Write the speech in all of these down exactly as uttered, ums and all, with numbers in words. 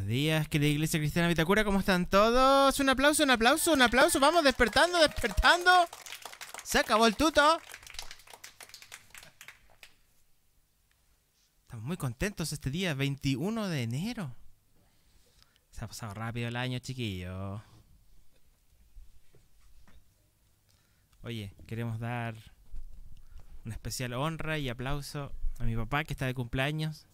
Buenos días, querida Iglesia Cristiana Vitacura, ¿cómo están todos? Un aplauso, un aplauso, un aplauso, vamos despertando, despertando. Se acabó el tuto. Estamos muy contentos este día, veintiuno de enero. Se ha pasado rápido el año, chiquillo. Oye, queremos dar una especial honra y aplauso a mi papá que está de cumpleaños.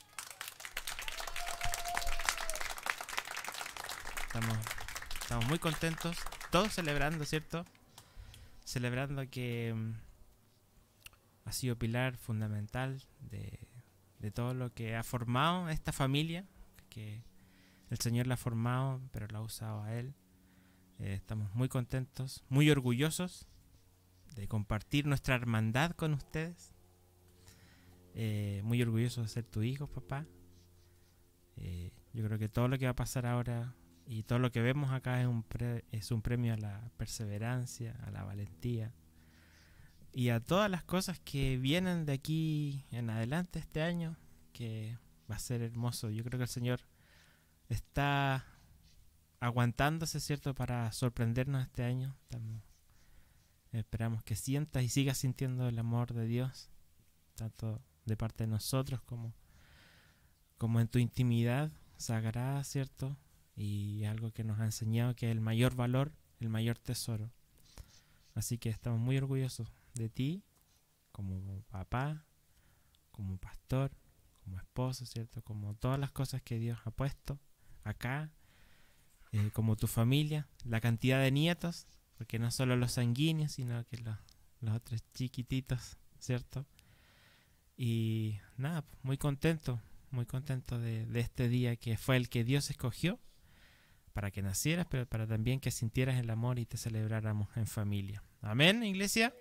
Estamos, estamos muy contentos, todos celebrando, ¿cierto? Celebrando que um, ha sido pilar fundamental de, de todo lo que ha formado esta familia, que el Señor la ha formado, pero la ha usado a Él. Eh, estamos muy contentos, muy orgullosos de compartir nuestra hermandad con ustedes. Eh, muy orgullosos de ser tu hijo, papá. Eh, yo creo que todo lo que va a pasar ahora y todo lo que vemos acá es un, pre, es un premio a la perseverancia, a la valentía y a todas las cosas que vienen de aquí en adelante este año, que va a ser hermoso. Yo creo que el Señor está aguantándose, ¿cierto?, para sorprendernos este año. Estamos, esperamos que sientas y sigas sintiendo el amor de Dios, tanto de parte de nosotros como, como en tu intimidad sagrada, ¿cierto? Y algo que nos ha enseñado que es el mayor valor, el mayor tesoro. Así que estamos muy orgullosos de ti, como papá, como pastor, como esposo, ¿cierto? Como todas las cosas que Dios ha puesto acá, eh, como tu familia, la cantidad de nietos, porque no solo los sanguíneos, sino que los, los otros chiquititos, ¿cierto? Y nada, muy contento, muy contento de, de este día que fue el que Dios escogió para que nacieras, pero para también que sintieras el amor y te celebráramos en familia. Amén, iglesia.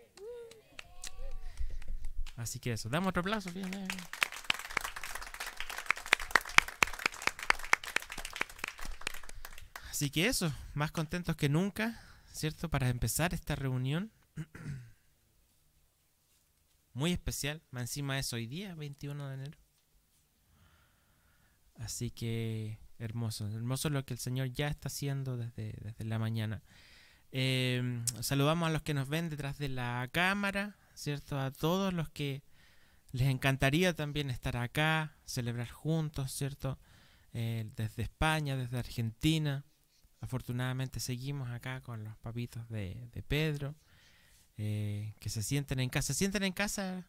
Así que eso, damos otro aplauso. Bien, bien. Así que eso, más contentos que nunca, ¿cierto? Para empezar esta reunión muy especial. Más encima es hoy día, veintiuno de enero. Así que hermoso, hermoso lo que el Señor ya está haciendo desde, desde la mañana. Eh, saludamos a los que nos ven detrás de la cámara, ¿cierto? A todos los que les encantaría también estar acá, celebrar juntos, ¿cierto? Eh, desde España, desde Argentina. Afortunadamente seguimos acá con los papitos de, de Pedro, eh, que se sienten en casa. ¿Se sienten en casa?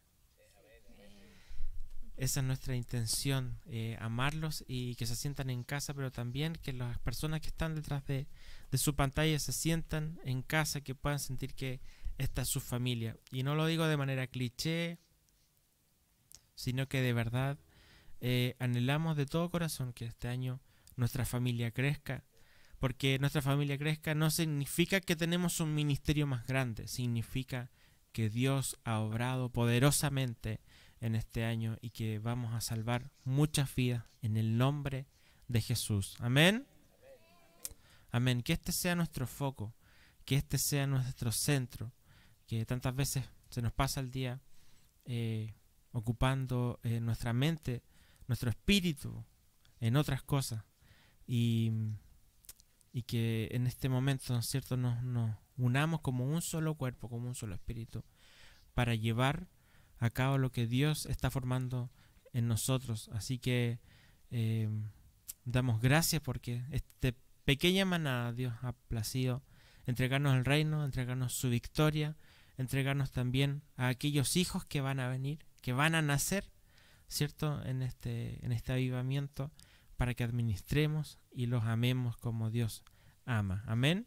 Esa es nuestra intención, eh, amarlos y que se sientan en casa, pero también que las personas que están detrás de, de su pantalla se sientan en casa, que puedan sentir que esta es su familia. Y no lo digo de manera cliché, sino que de verdad eh, anhelamos de todo corazón que este año nuestra familia crezca, porque nuestra familia crezca no significa que tenemos un ministerio más grande, significa que Dios ha obrado poderosamente en este año y que vamos a salvar muchas vidas en el nombre de Jesús. Amén. Amén. Que este sea nuestro foco, que este sea nuestro centro, que tantas veces se nos pasa el día eh, ocupando eh, nuestra mente, nuestro espíritu en otras cosas y, y que en este momento, ¿no es cierto?, nos, nos unamos como un solo cuerpo, como un solo espíritu para llevar a cabo lo que Dios está formando en nosotros. Así que eh, damos gracias porque esta pequeña manada Dios ha placido entregarnos el reino, entregarnos su victoria, entregarnos también a aquellos hijos que van a venir, que van a nacer, ¿cierto?, en este, en este avivamiento, para que administremos y los amemos como Dios ama. Amén.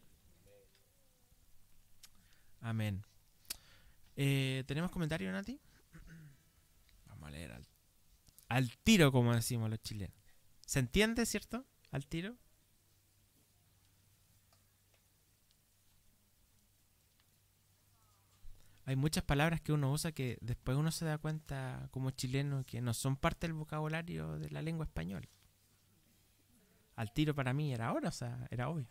Amén. Eh, ¿Tenemos comentario, Nati? Vamos a leer al, al tiro, como decimos los chilenos. ¿Se entiende, cierto? Al tiro. Hay muchas palabras que uno usa que después uno se da cuenta como chileno que no son parte del vocabulario de la lengua española. Al tiro para mí era ahora, o sea, era obvio.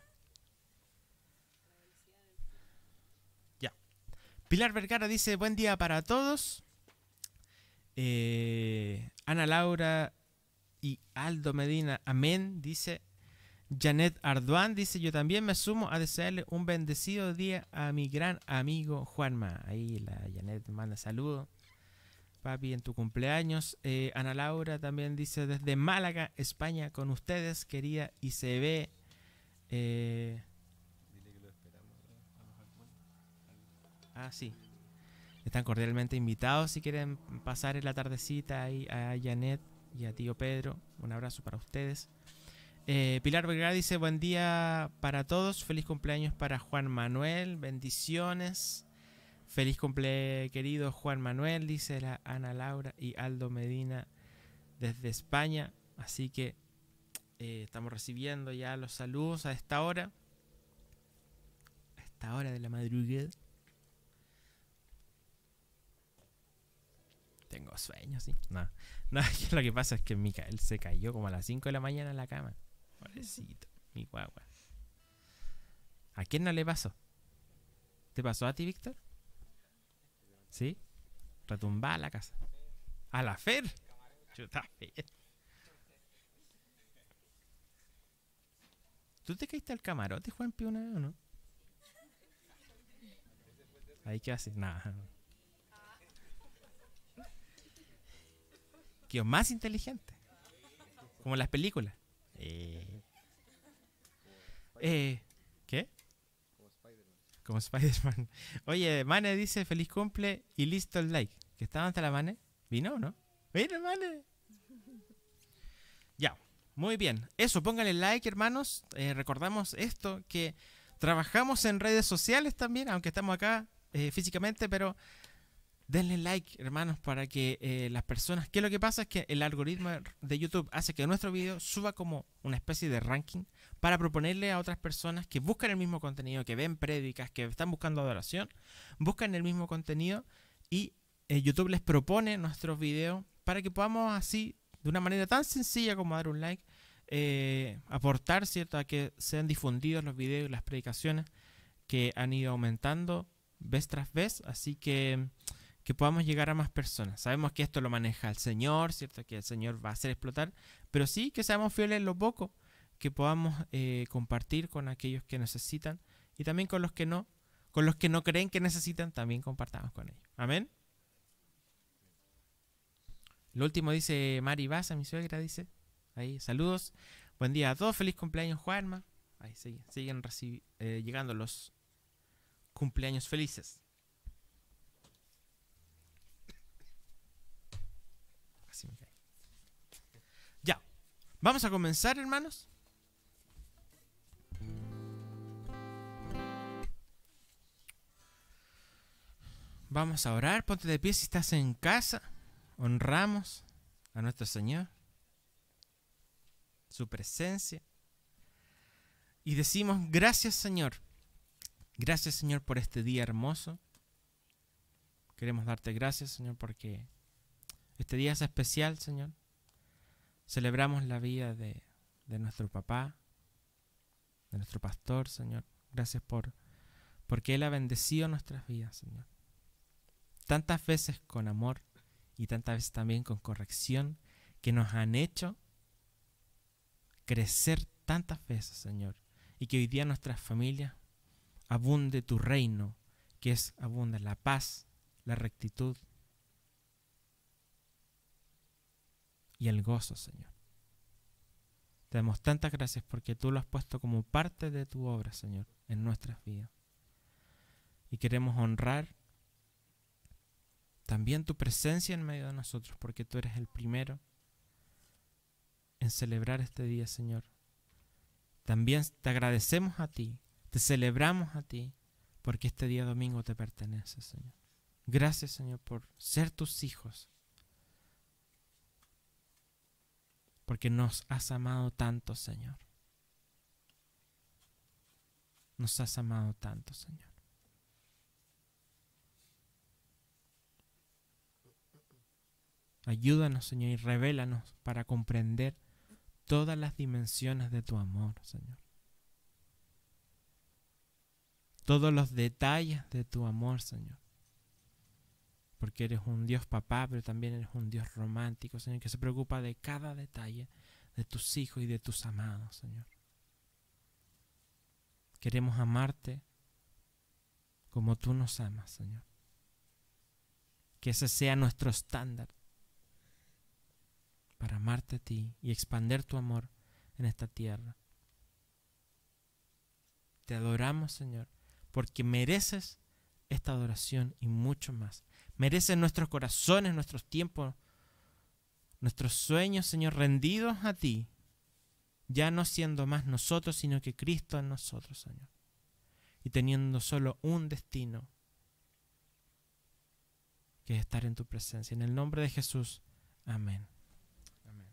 Ya. Pilar Vergara dice, buen día para todos. Eh, Ana Laura y Aldo Medina. Amén, dice Janet Arduán. Dice, yo también me sumo a desearle un bendecido día a mi gran amigo Juanma. Ahí la Janet manda saludos. Papi, en tu cumpleaños. Eh, Ana Laura también dice, desde Málaga, España, con ustedes, querida I C B. Eh, Dile que lo esperamos a los Armando. Ah, sí. Están cordialmente invitados si quieren pasar en la tardecita ahí a Janet y a tío Pedro. Un abrazo para ustedes. Eh, Pilar Vergara dice, buen día para todos. Feliz cumpleaños para Juan Manuel. Bendiciones. Feliz cumple, querido Juan Manuel, dice la Ana Laura y Aldo Medina desde España. Así que eh, estamos recibiendo ya los saludos a esta hora. A esta hora de la madrugada. Tengo sueño, sí. No, no, lo que pasa es que Micael se cayó como a las cinco de la mañana en la cama. Pobrecito, mi guagua. ¿A quién no le pasó? ¿Te pasó a ti, Víctor? ¿Sí? Retumbaba la casa. ¿A la Fer? Chuta Fer. ¿Tú te caíste al camarote, Juan Pío, una vez o no? Ahí qué haces, nada. Quedó más inteligente. Como en las películas. Eh. Eh. ¿Qué? Como Spider-Man. Oye, Mane dice feliz cumple y listo el like. ¿Qué estaba ante la Mane? ¿Vino o no? ¡Mira, Mane! Ya, muy bien. Eso, pónganle like, hermanos. Eh, recordamos esto, que trabajamos en redes sociales también, aunque estamos acá eh, físicamente, pero denle like, hermanos, para que eh, las personas... ¿Qué es lo que pasa? Es que el algoritmo de YouTube hace que nuestro video suba como una especie de ranking para proponerle a otras personas que buscan el mismo contenido, que ven prédicas, que están buscando adoración, buscan el mismo contenido y eh, YouTube les propone nuestros videos para que podamos así, de una manera tan sencilla como dar un like, eh, aportar, ¿cierto?, a que sean difundidos los videos y las predicaciones que han ido aumentando vez tras vez, así que... que podamos llegar a más personas. Sabemos que esto lo maneja el Señor, ¿cierto? Que el Señor va a hacer explotar, pero sí que seamos fieles en lo poco, que podamos eh, compartir con aquellos que necesitan y también con los que no, con los que no creen que necesitan, también compartamos con ellos. Amén. Lo último dice Mari Baza, mi suegra, dice. Ahí, saludos. Buen día a todos, feliz cumpleaños, Juanma. Ahí siguen, siguen eh, llegando los cumpleaños felices. Ya, vamos a comenzar, hermanos. Vamos a orar. Ponte de pie si estás en casa. Honramos a nuestro Señor, su presencia, y decimos gracias, Señor. Gracias, Señor, por este día hermoso. Queremos darte gracias, Señor, porque este día es especial, Señor. Celebramos la vida de, de nuestro papá, de nuestro pastor, Señor. Gracias por porque Él ha bendecido nuestras vidas, Señor. Tantas veces con amor y tantas veces también con corrección, que nos han hecho crecer tantas veces, Señor. Y que hoy día en nuestras familias abunde tu reino, que es abunda la paz, la rectitud y el gozo, Señor. Te damos tantas gracias porque tú lo has puesto como parte de tu obra, Señor, en nuestras vidas. Y queremos honrar también tu presencia en medio de nosotros, porque tú eres el primero en celebrar este día, Señor. También te agradecemos a ti, te celebramos a ti, porque este día domingo te pertenece, Señor. Gracias, Señor, por ser tus hijos, porque nos has amado tanto, Señor. Nos has amado tanto, Señor. Ayúdanos, Señor, y revélanos para comprender todas las dimensiones de tu amor, Señor. Todos los detalles de tu amor, Señor. porque eres un Dios papá, pero también eres un Dios romántico, Señor, que se preocupa de cada detalle de tus hijos y de tus amados, Señor. Queremos amarte como tú nos amas, Señor. Que ese sea nuestro estándar para amarte a ti y expandir tu amor en esta tierra. Te adoramos, Señor, porque mereces esta adoración y mucho más. Mereces nuestros corazones, nuestros tiempos, nuestros sueños, Señor, rendidos a ti, ya no siendo más nosotros, sino que Cristo en nosotros, Señor, y teniendo solo un destino, que es estar en tu presencia. En el nombre de Jesús, amén. Amén.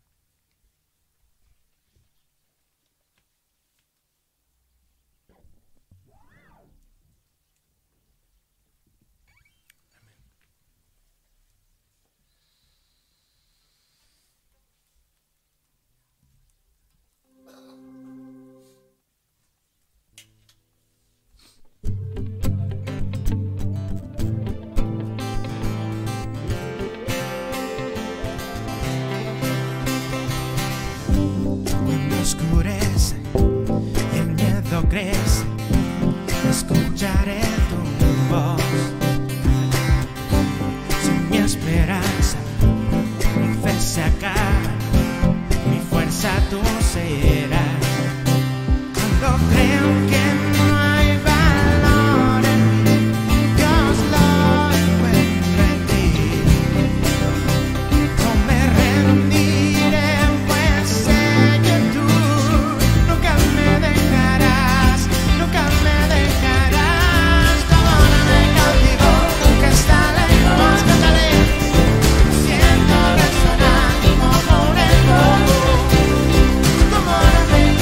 Oscurece y el miedo crece, escucharé tu voz. Sin mi esperanza, mi fe se acaba, mi fuerza tú serás. Cuando creo que no hay valor en mí, Dios lo encuentra en ti. No me rendiré, pues sé que tú nunca me dejarás, nunca me dejarás. Tu amor me cautivó, nunca está lejos, cántale. Siento resonar como un eco. Tu amor me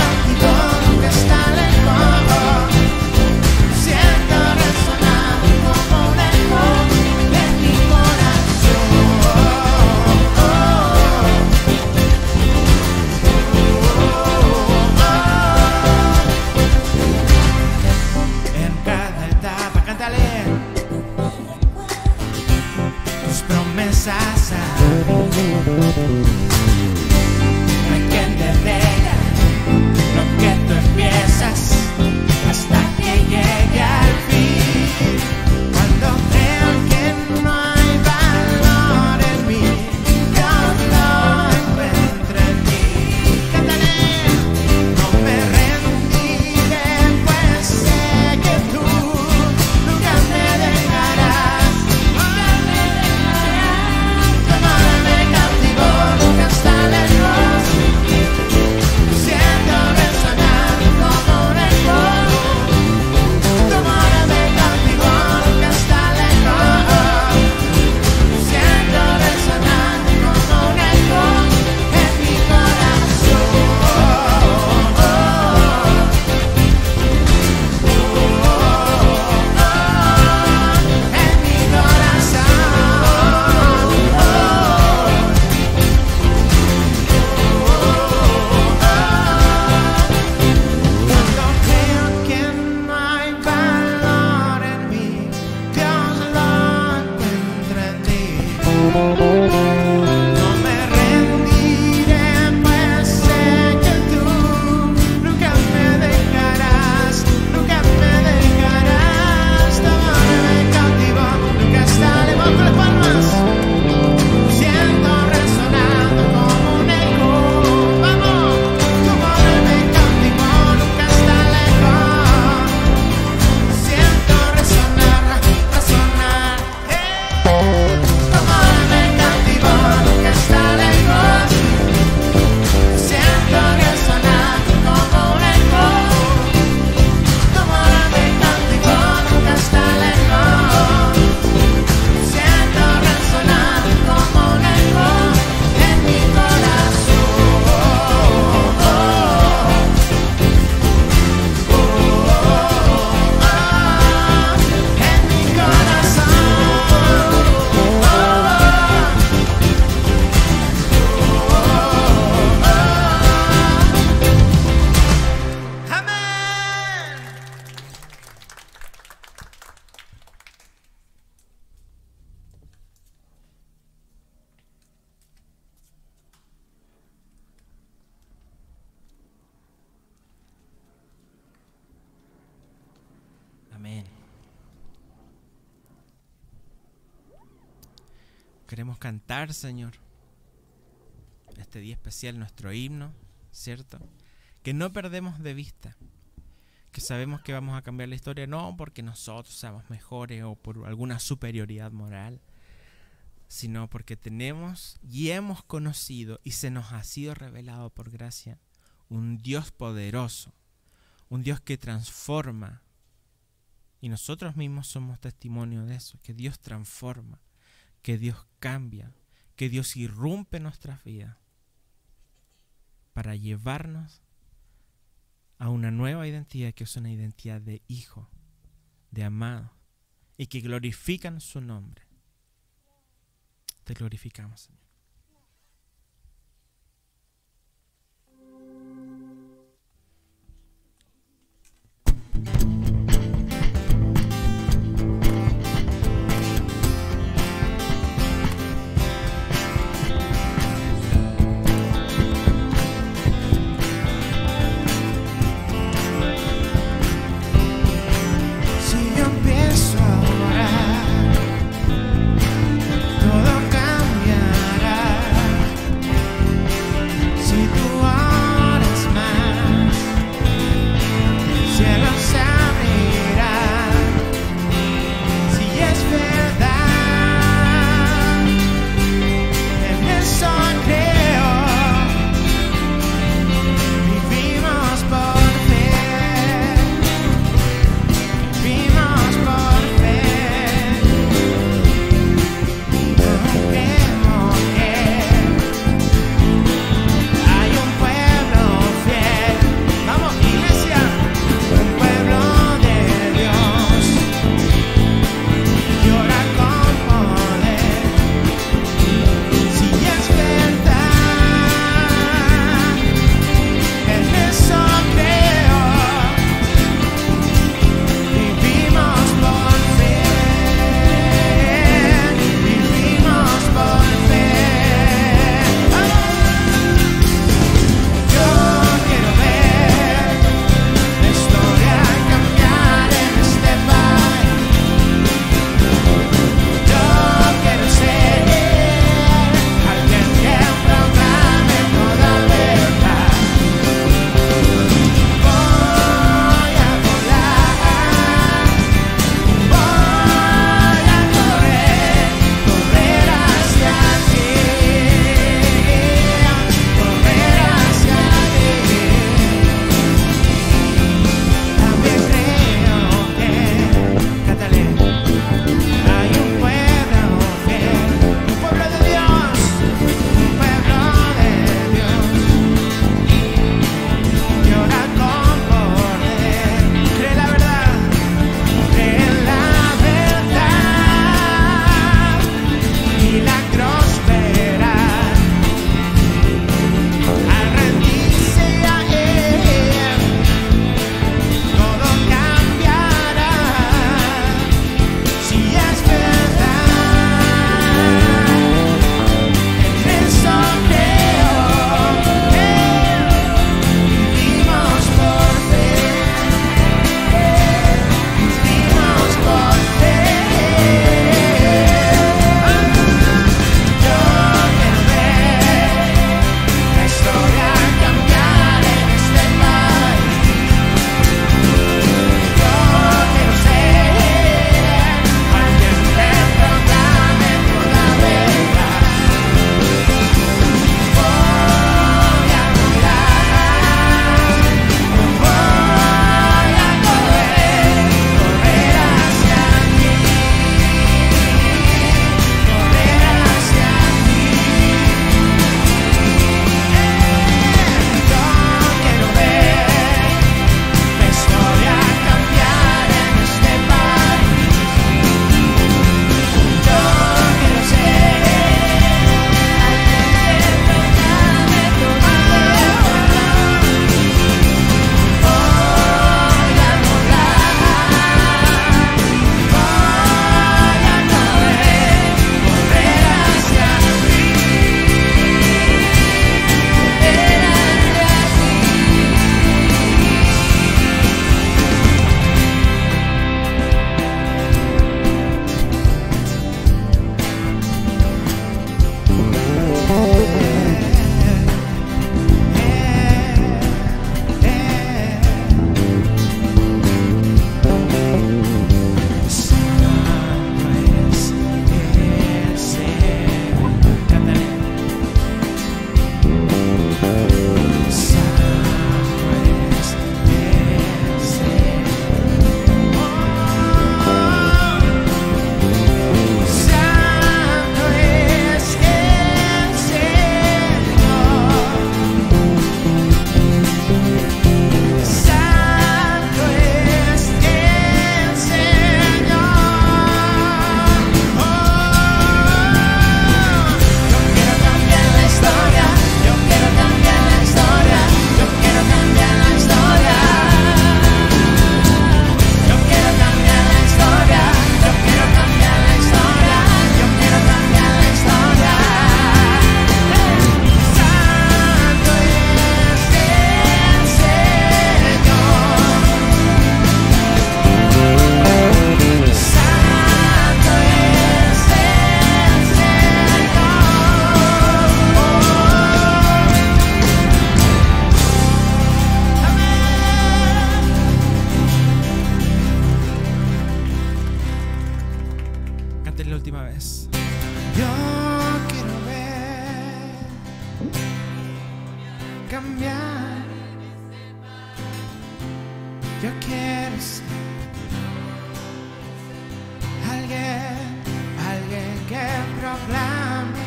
queremos cantar, Señor, este día especial, nuestro himno, ¿cierto? Que no perdemos de vista, que sabemos que vamos a cambiar la historia, no porque nosotros seamos mejores o por alguna superioridad moral, sino porque tenemos y hemos conocido y se nos ha sido revelado por gracia un Dios poderoso, un Dios que transforma, y nosotros mismos somos testimonio de eso, que Dios transforma, que Dios cambia, que Dios irrumpe en nuestras vidas para llevarnos a una nueva identidad, que es una identidad de hijo, de amado, y que glorifican su nombre. Te glorificamos, Señor. Todo cambiará. Yo quiero ser alguien, alguien que proclame.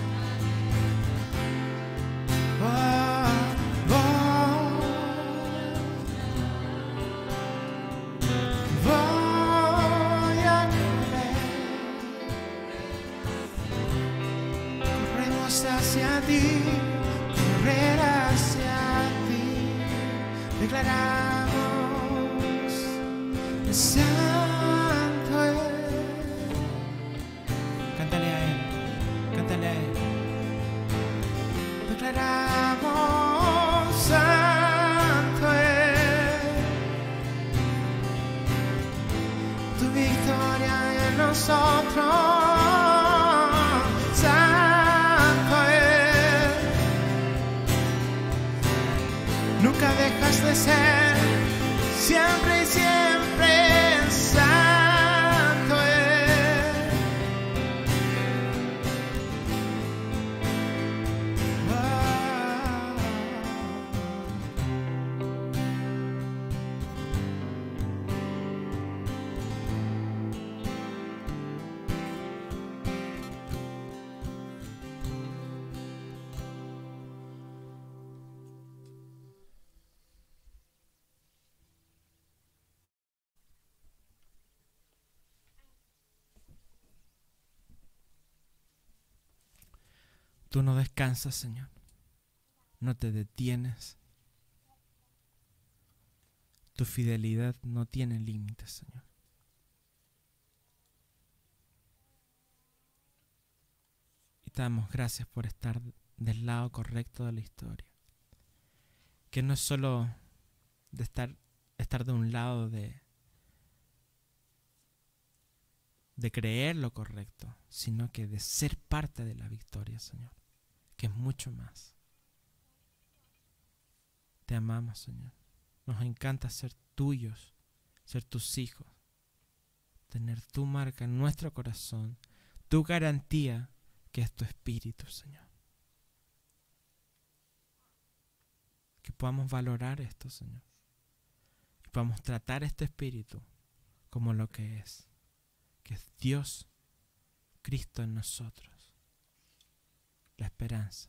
Oh, oh, voy a correr. Corremos hacia ti, correr hacia ti. Declaramos que santo es. Cántale a Él, cántale a Él. Declaramos santo es tu victoria en nosotros. Santo es. Nunca dejas de ser, siempre y siempre santo es. Tú no descansas, Señor. No te detienes. Tu fidelidad no tiene límites, Señor. Y te damos gracias por estar del lado correcto de la historia. Que no es solo de estar, estar de un lado de, de creer lo correcto, sino que de ser parte de la victoria, Señor. Que es mucho más. Te amamos, Señor. Nos encanta ser tuyos, ser tus hijos, tener tu marca en nuestro corazón, tu garantía que es tu espíritu, Señor. Que podamos valorar esto, Señor. Que podamos tratar este espíritu como lo que es, que es Dios, Cristo en nosotros. La esperanza.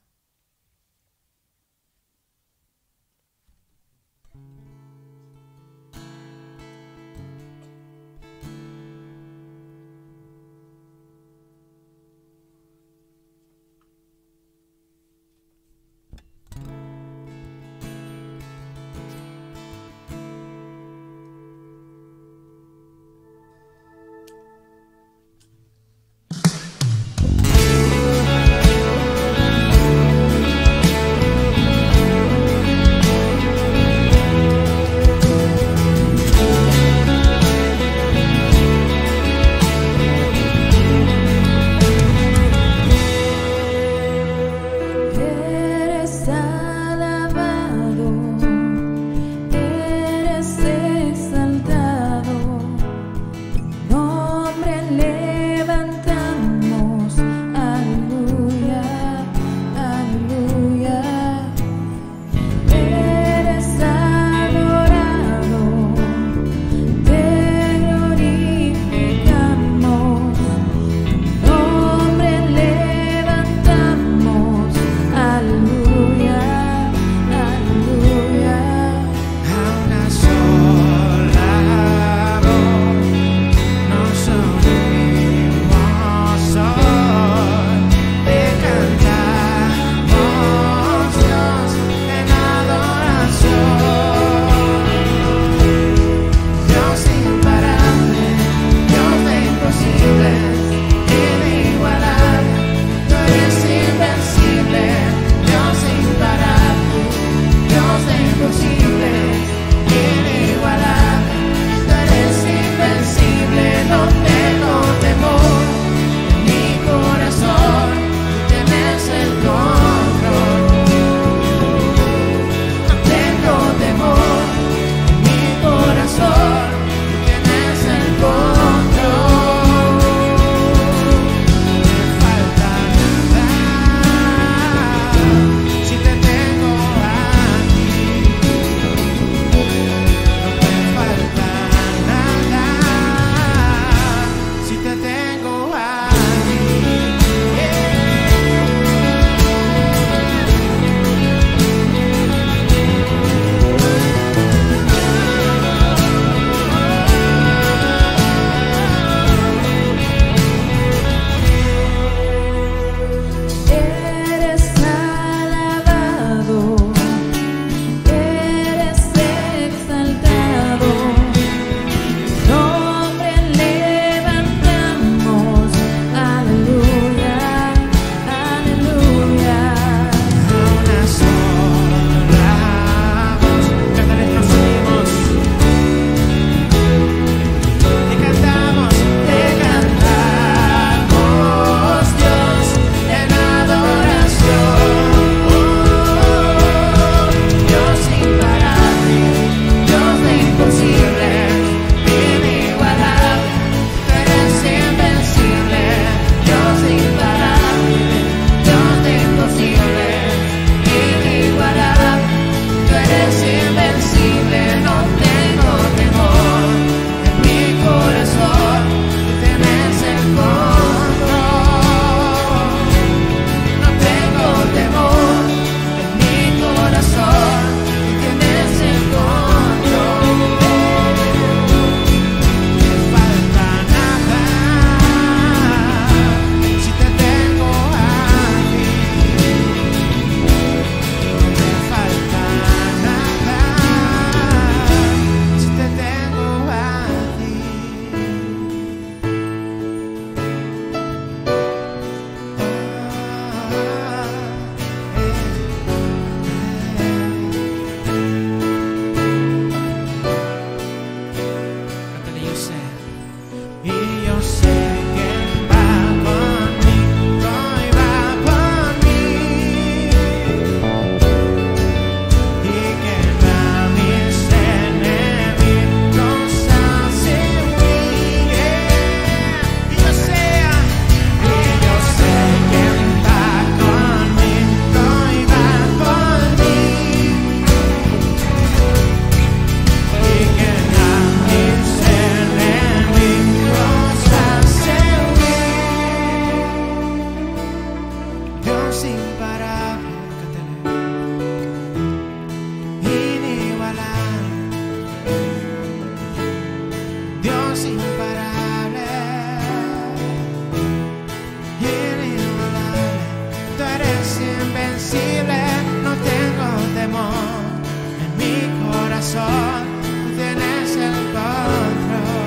corazón, tú tienes el control.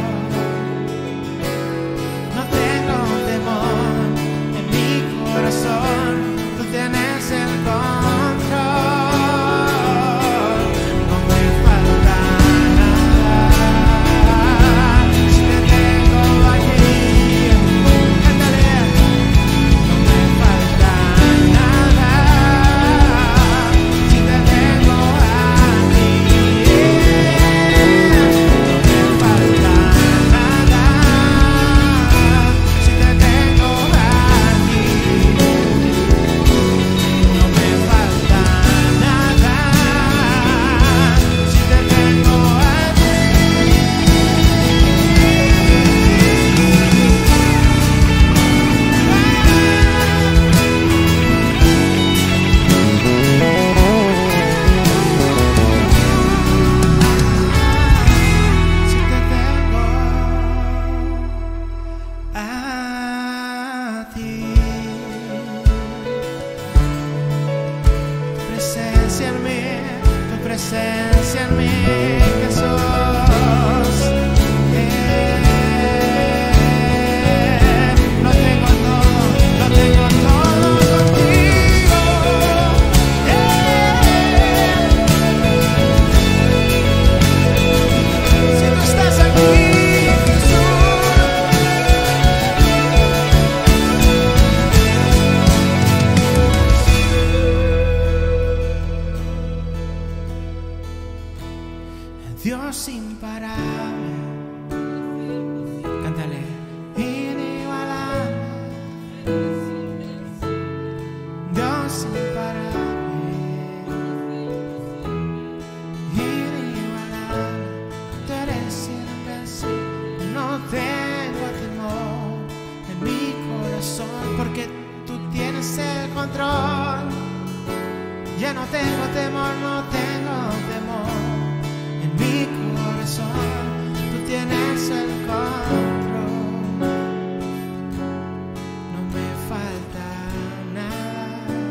No tengo temor en mi corazón, tú tienes el control. No me falta nada si te tengo aquí. Cántale. No me falta nada si te tengo aquí. No me falta nada si te tengo aquí. No me falta nada si te tengo aquí. Si te tengo a ti, tu presencia en mí, tu presencia en mí, Jesús. Eh, lo tengo todo, lo tengo todo contigo. Eh, si tú estás aquí, Jesús. Dios imparable, cántale, inigualable. Dios imparable, inigualable. Tú eres siempre así. No tengo temor en mi corazón, porque tú tienes el control. Ya no tengo temor, no tengo temor. En mi corazón, tú tienes el control. No me falta nada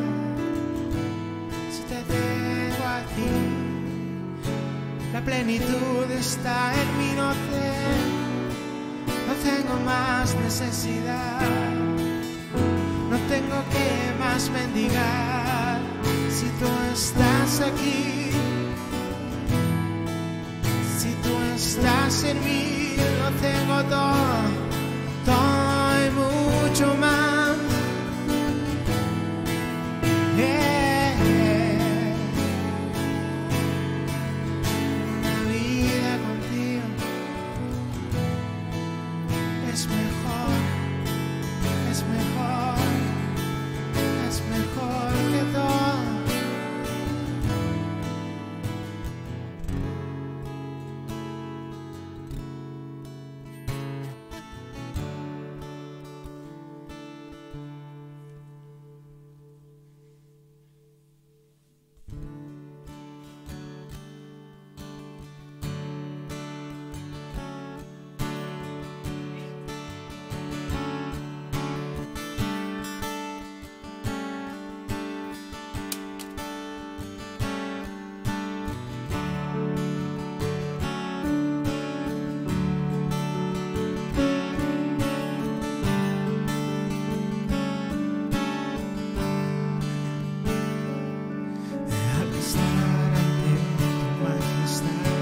si te tengo a ti. La plenitud está en mí, no tengo, no tengo más necesidad. No tengo que más mendigar si tú estás aquí. Si tú estás en mí, lo tengo todo, todo y mucho más. Yeah. Una vida contigo es mejor, es mejor, es mejor que todo. Al estar ante tu majestad,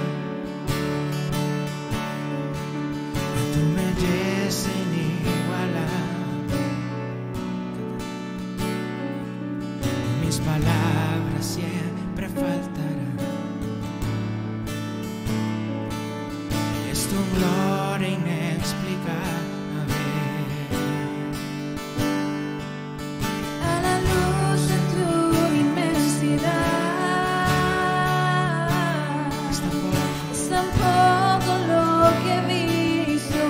tu belleza inigualable, mis palabras siempre faltarán. Es tu gloria inexplicable. A la luz de tu inmensidad, Es tan poco, es tan poco lo que he visto.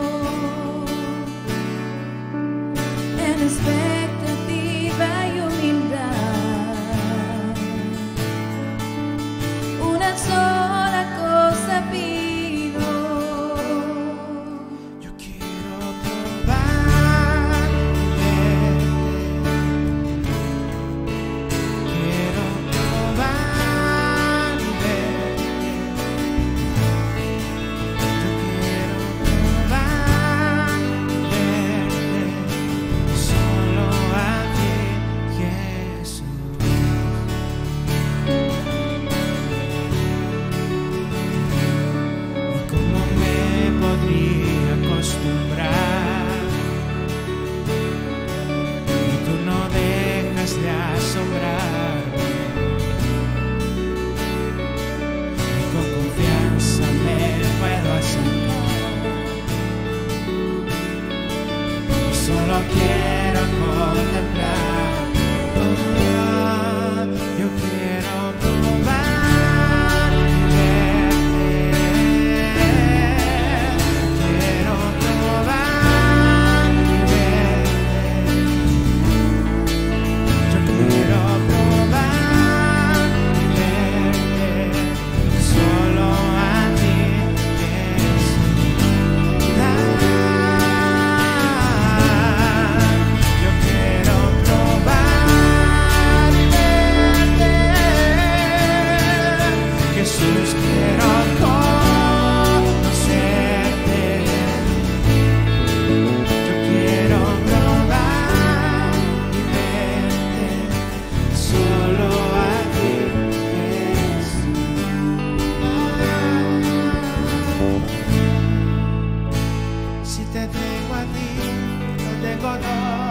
En expectativa y humildad, una sola cosa pido. yo quiero cerca. Solo quiero contemplar. Oh, yo quiero probar y verte. Quiero probar y verte. Yo quiero probar y verte. Solo a ti, Jesús. Yo quiero probar y verte. Jesús, quiero conocerte. Yo quiero probar y verte. Solo a ti, Jesús. Si te tengo a ti, lo tengo todo.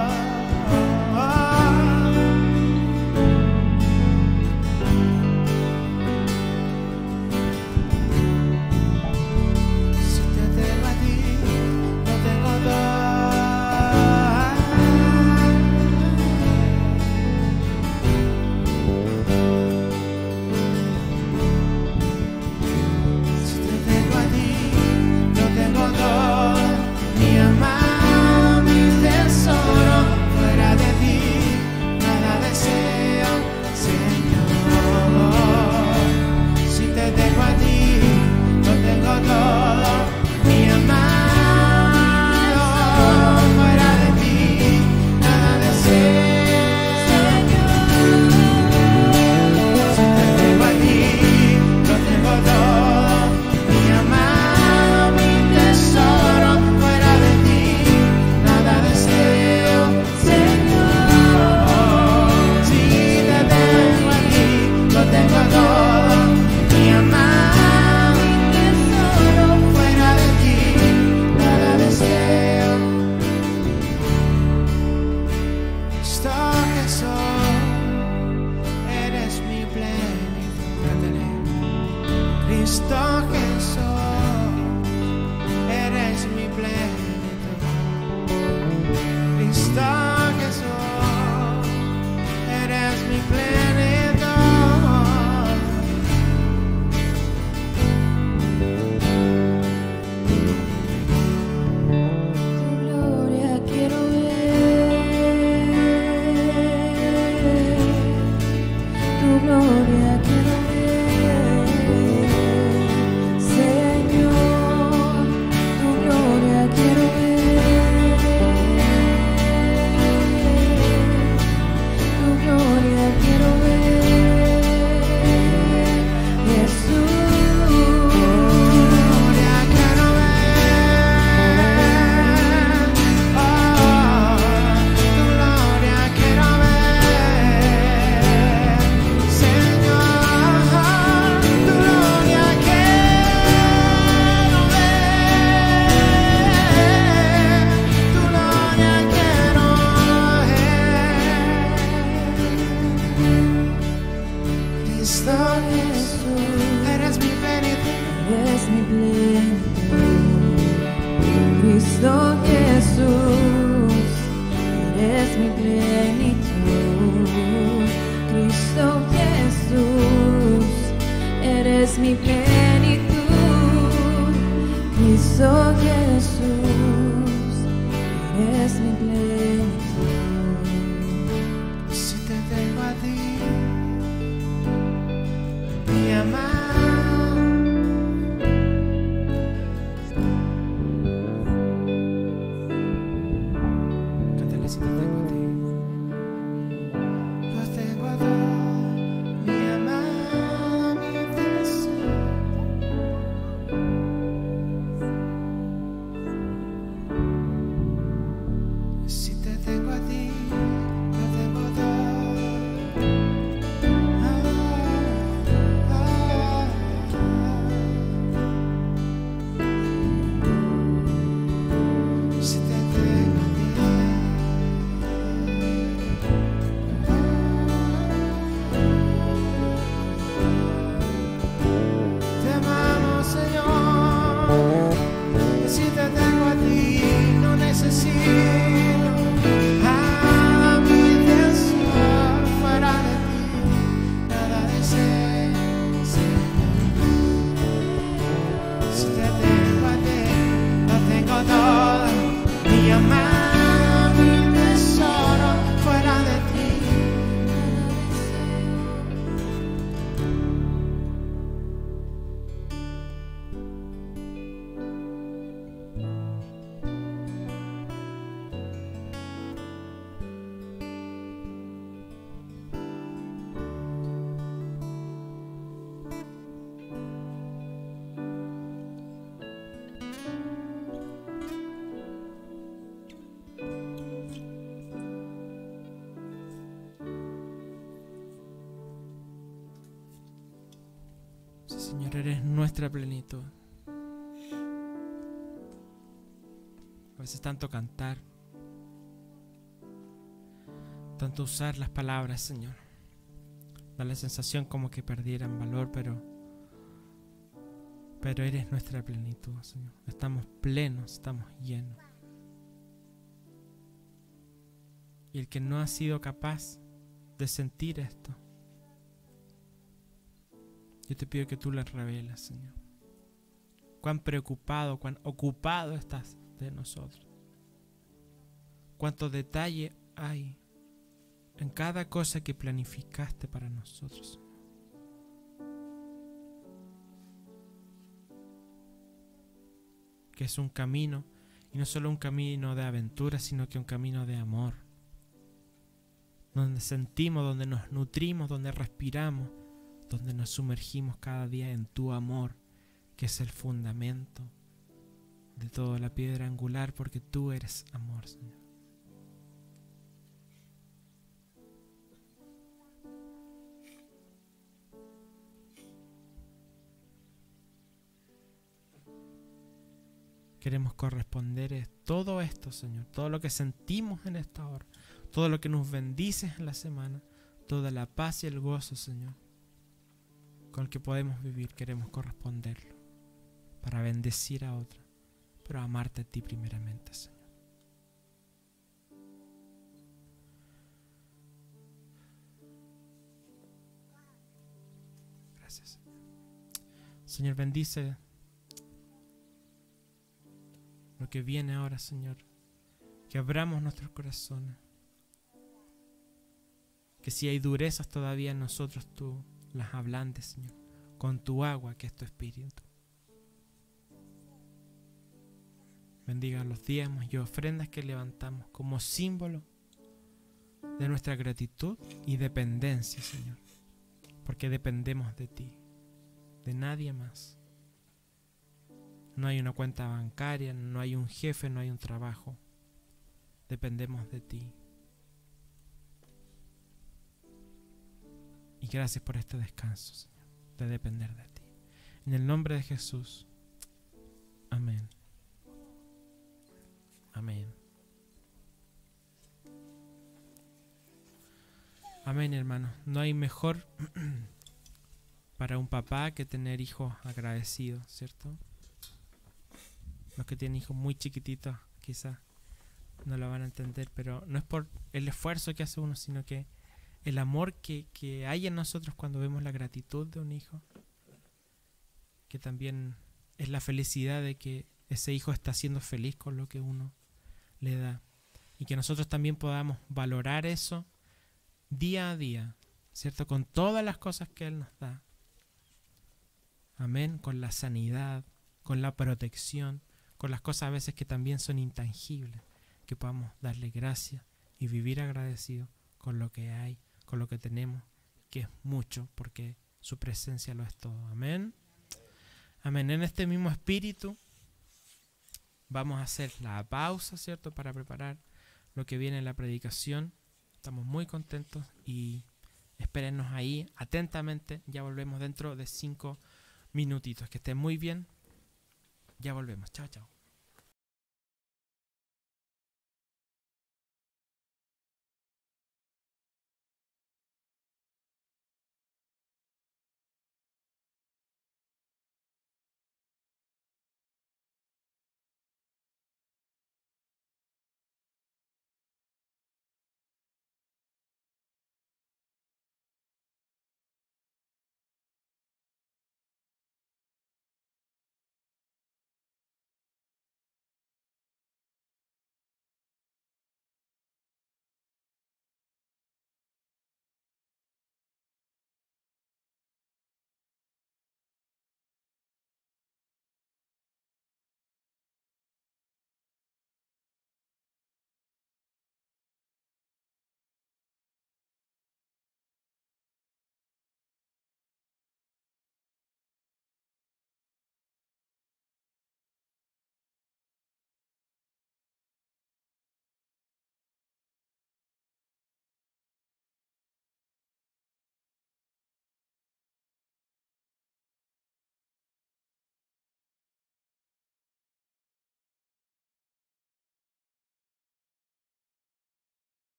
Si te tengo a ti, lo tengo todo. Si te tengo a ti, lo tengo todo. Mi amado, mi tesoro, fuera de ti nada deseo, Señor. Si te tengo a ti, lo tengo todo. Mi amado, fuera de ti nada deseo, si te tengo a ti, lo tengo todo. Mi amado, mi tesoro, fuera de ti nada deseo, Señor. Si te tengo a ti, lo tengo todo. Mi amado, mi tesoro, fuera de ti nada deseo. Cristo Jesús, eres mi plenitud. Cántale. Cristo Jesús, eres mi plenitud. Cristo Jesús, eres mi plenitud. Tu gloria quiero ver, tu gloria quiero ver, Señor, tu gloria quiero ver, tu gloria quiero ver, Jesús. Gloria quiero ver, oh, tu gloria quiero ver, Señor, tu gloria quiero ver, tu gloria quiero ver. Cristo Jesús, eres mi plenitud. Eres mi plenitud, Cristo Jesús, eres mi plenitud, Cristo Jesús, eres mi plenitud, Cristo Jesús, eres mi plenitud. Si te tengo a ti, mi amado. Cántale, si te tengo a ti, lo tengo a todo. Mi amado, mi tesoro. Si mi amada, mi tesoro, fuera de ti. Sí, Señor, eres nuestra plenitud. A veces tanto cantar, tanto usar las palabras, Señor, da la sensación como que perdieran valor, pero pero eres nuestra plenitud, Señor. Estamos plenos, estamos llenos. Y el que no ha sido capaz de sentir esto, yo te pido que tú le reveles, Señor. Cuán preocupado, cuán ocupado estás de nosotros. Cuánto detalle hay en cada cosa que planificaste para nosotros, Señor. Que es un camino, y no solo un camino de aventura, sino que un camino de amor. Donde sentimos, donde nos nutrimos, donde respiramos, donde nos sumergimos cada día en tu amor, que es el fundamento de toda la piedra angular, porque tú eres amor, Señor. Queremos corresponder a todo esto, Señor, todo lo que sentimos en esta hora, todo lo que nos bendices en la semana, toda la paz y el gozo, Señor, con el que podemos vivir. Queremos corresponderlo para bendecir a otros, pero amarte a ti primeramente, Señor. Gracias, Señor. Señor, bendice lo que viene ahora, Señor. Que abramos nuestros corazones. Que si hay durezas todavía en nosotros, tú las ablandes, Señor, con tu agua, que es tu espíritu. Bendiga los diezmos y ofrendas que levantamos como símbolo de nuestra gratitud y dependencia, Señor. Porque dependemos de ti, de nadie más. No hay una cuenta bancaria, no hay un jefe, no hay un trabajo. Dependemos de ti. Y gracias por este descanso, Señor, de depender de ti. En el nombre de Jesús. Amén. Amén. Amén, hermanos. No hay mejor para un papá que tener hijos agradecidos, ¿cierto? Los que tienen hijos muy chiquititos quizás no lo van a entender, pero no es por el esfuerzo que hace uno, sino que el amor que, que hay en nosotros cuando vemos la gratitud de un hijo, que también es la felicidad de que ese hijo está siendo feliz con lo que uno le da, y que nosotros también podamos valorar eso día a día, ¿cierto? Con todas las cosas que Él nos da. Amén. Con la sanidad, con la protección, con las cosas a veces que también son intangibles, que podamos darle gracias y vivir agradecidos con lo que hay, con lo que tenemos, que es mucho, porque su presencia lo es todo. Amén. Amén. En este mismo espíritu vamos a hacer la pausa, ¿cierto? Para preparar lo que viene en la predicación. Estamos muy contentos y espérennos ahí atentamente. Ya volvemos dentro de cinco minutitos. Que estén muy bien. Ya volvemos. Chao, chao.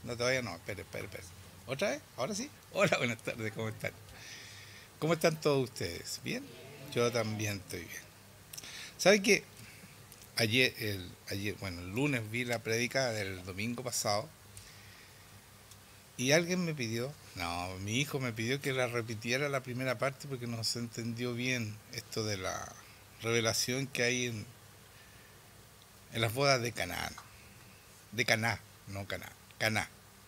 No, todavía no. Espere, espere, espere. ¿Otra vez? ¿Ahora sí? Hola, buenas tardes. ¿Cómo están? ¿Cómo están todos ustedes? ¿Bien? Yo también estoy bien. ¿Sabe qué? Ayer, el, ayer, bueno, el lunes vi la prédica del domingo pasado y alguien me pidió, no, mi hijo me pidió que la repitiera la primera parte porque no se entendió bien esto de la revelación que hay en, en las bodas de Caná. De Caná, no Caná, Caná.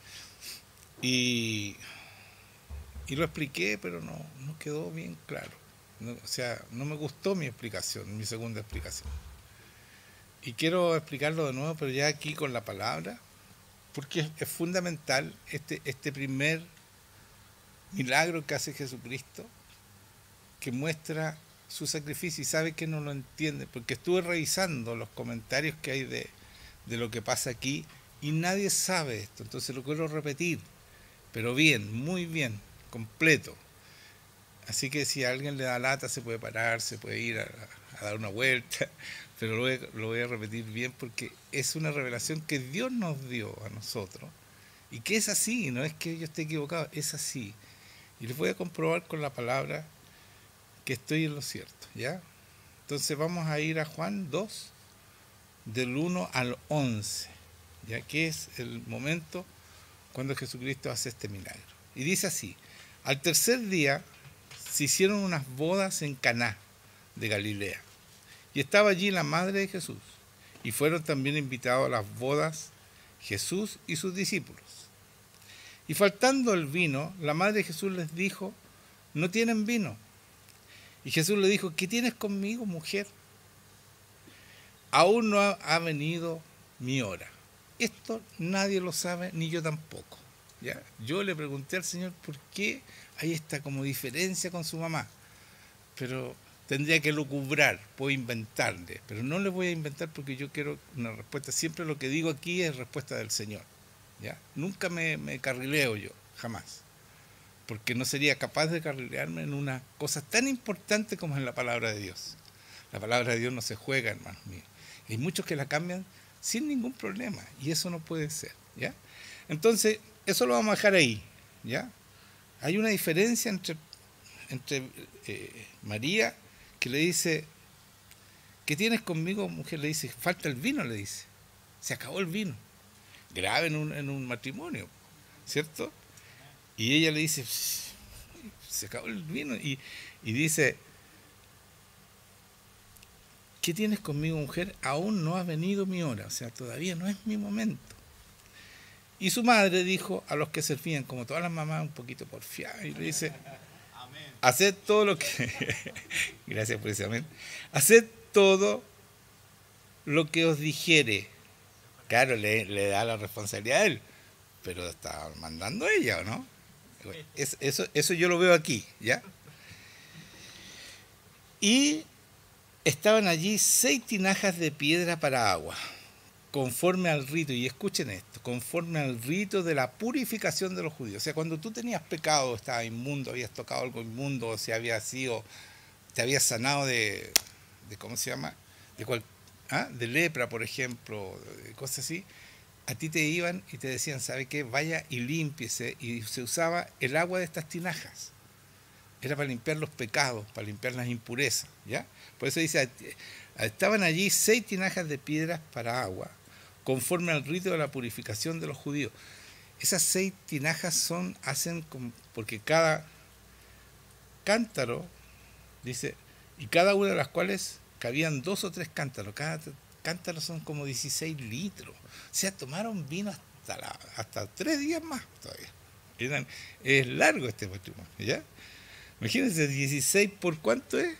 Y, y lo expliqué, pero no, no quedó bien claro. No, o sea, no me gustó mi explicación, mi segunda explicación. Y quiero explicarlo de nuevo, pero ya aquí con la palabra, porque es, es fundamental este, este primer milagro que hace Jesucristo, que muestra su sacrificio y sabe que no lo entiende, porque estuve revisando los comentarios que hay de, de lo que pasa aquí y nadie sabe esto, entonces lo quiero repetir, pero bien, muy bien, completo. Así que si a alguien le da lata se puede parar, se puede ir a, a dar una vuelta, pero lo voy, a, lo voy a repetir bien porque es una revelación que Dios nos dio a nosotros y que es así, no es que yo esté equivocado, es así. Y les voy a comprobar con la palabra que estoy en lo cierto, ¿ya? Entonces vamos a ir a Juan dos, del uno al once, ya que es el momento cuando Jesucristo hace este milagro. Y dice así: al tercer día se hicieron unas bodas en Caná de Galilea, y estaba allí la madre de Jesús, y fueron también invitados a las bodas Jesús y sus discípulos. Y faltando el vino, la madre de Jesús les dijo: no tienen vino. Y Jesús le dijo: ¿qué tienes conmigo, mujer? Aún no ha, ha venido mi hora. Esto nadie lo sabe, ni yo tampoco, ¿ya? Yo le pregunté al Señor por qué hay esta como diferencia con su mamá, pero tendría que lucubrar, puedo inventarle, pero no le voy a inventar porque yo quiero una respuesta. Siempre lo que digo aquí es respuesta del Señor, ¿ya? Nunca me, me carrileo yo, jamás, porque no sería capaz de carrilearme en una cosa tan importante como es la palabra de Dios. La palabra de Dios no se juega, hermanos míos. Hay muchos que la cambian sin ningún problema, y eso no puede ser, ¿ya? Entonces, eso lo vamos a dejar ahí, ¿ya? Hay una diferencia entre, entre eh, María, que le dice: ¿qué tienes conmigo, mujer? Le dice: falta el vino, le dice. Se acabó el vino. Grave en un, en un matrimonio, ¿cierto? Y ella le dice: se acabó el vino. Y, y dice: ¿qué tienes conmigo, mujer? Aún no ha venido mi hora, o sea, todavía no es mi momento. Y su madre dijo a los que servían, como todas las mamás, un poquito porfiadas, y le dice: haced todo lo que... Gracias por ese amén. Haced todo lo que os dijere. Claro, le, le da la responsabilidad a él, pero está mandando ella, ¿o no? Es, eso, eso yo lo veo aquí, ¿ya? Y estaban allí seis tinajas de piedra para agua, conforme al rito, y escuchen esto, conforme al rito de la purificación de los judíos. O sea, cuando tú tenías pecado, estabas inmundo, habías tocado algo inmundo, o sea, habías sido, te habías sanado de, de ¿cómo se llama? De, cual, ¿ah? de lepra, por ejemplo, de cosas así, a ti te iban y te decían: ¿sabe qué? Vaya y límpiese, y se usaba el agua de estas tinajas. Era para limpiar los pecados, para limpiar las impurezas, ¿ya? Por eso dice: estaban allí seis tinajas de piedras para agua, conforme al rito de la purificación de los judíos. Esas seis tinajas son, hacen, porque cada cántaro, dice, y cada una de las cuales cabían dos o tres cántaros. Cada cántaro son como dieciséis litros. O sea, tomaron vino hasta, la, hasta tres días más todavía. Eran, es largo este matrimonio, ¿ya? Imagínense, dieciséis por ¿cuánto es?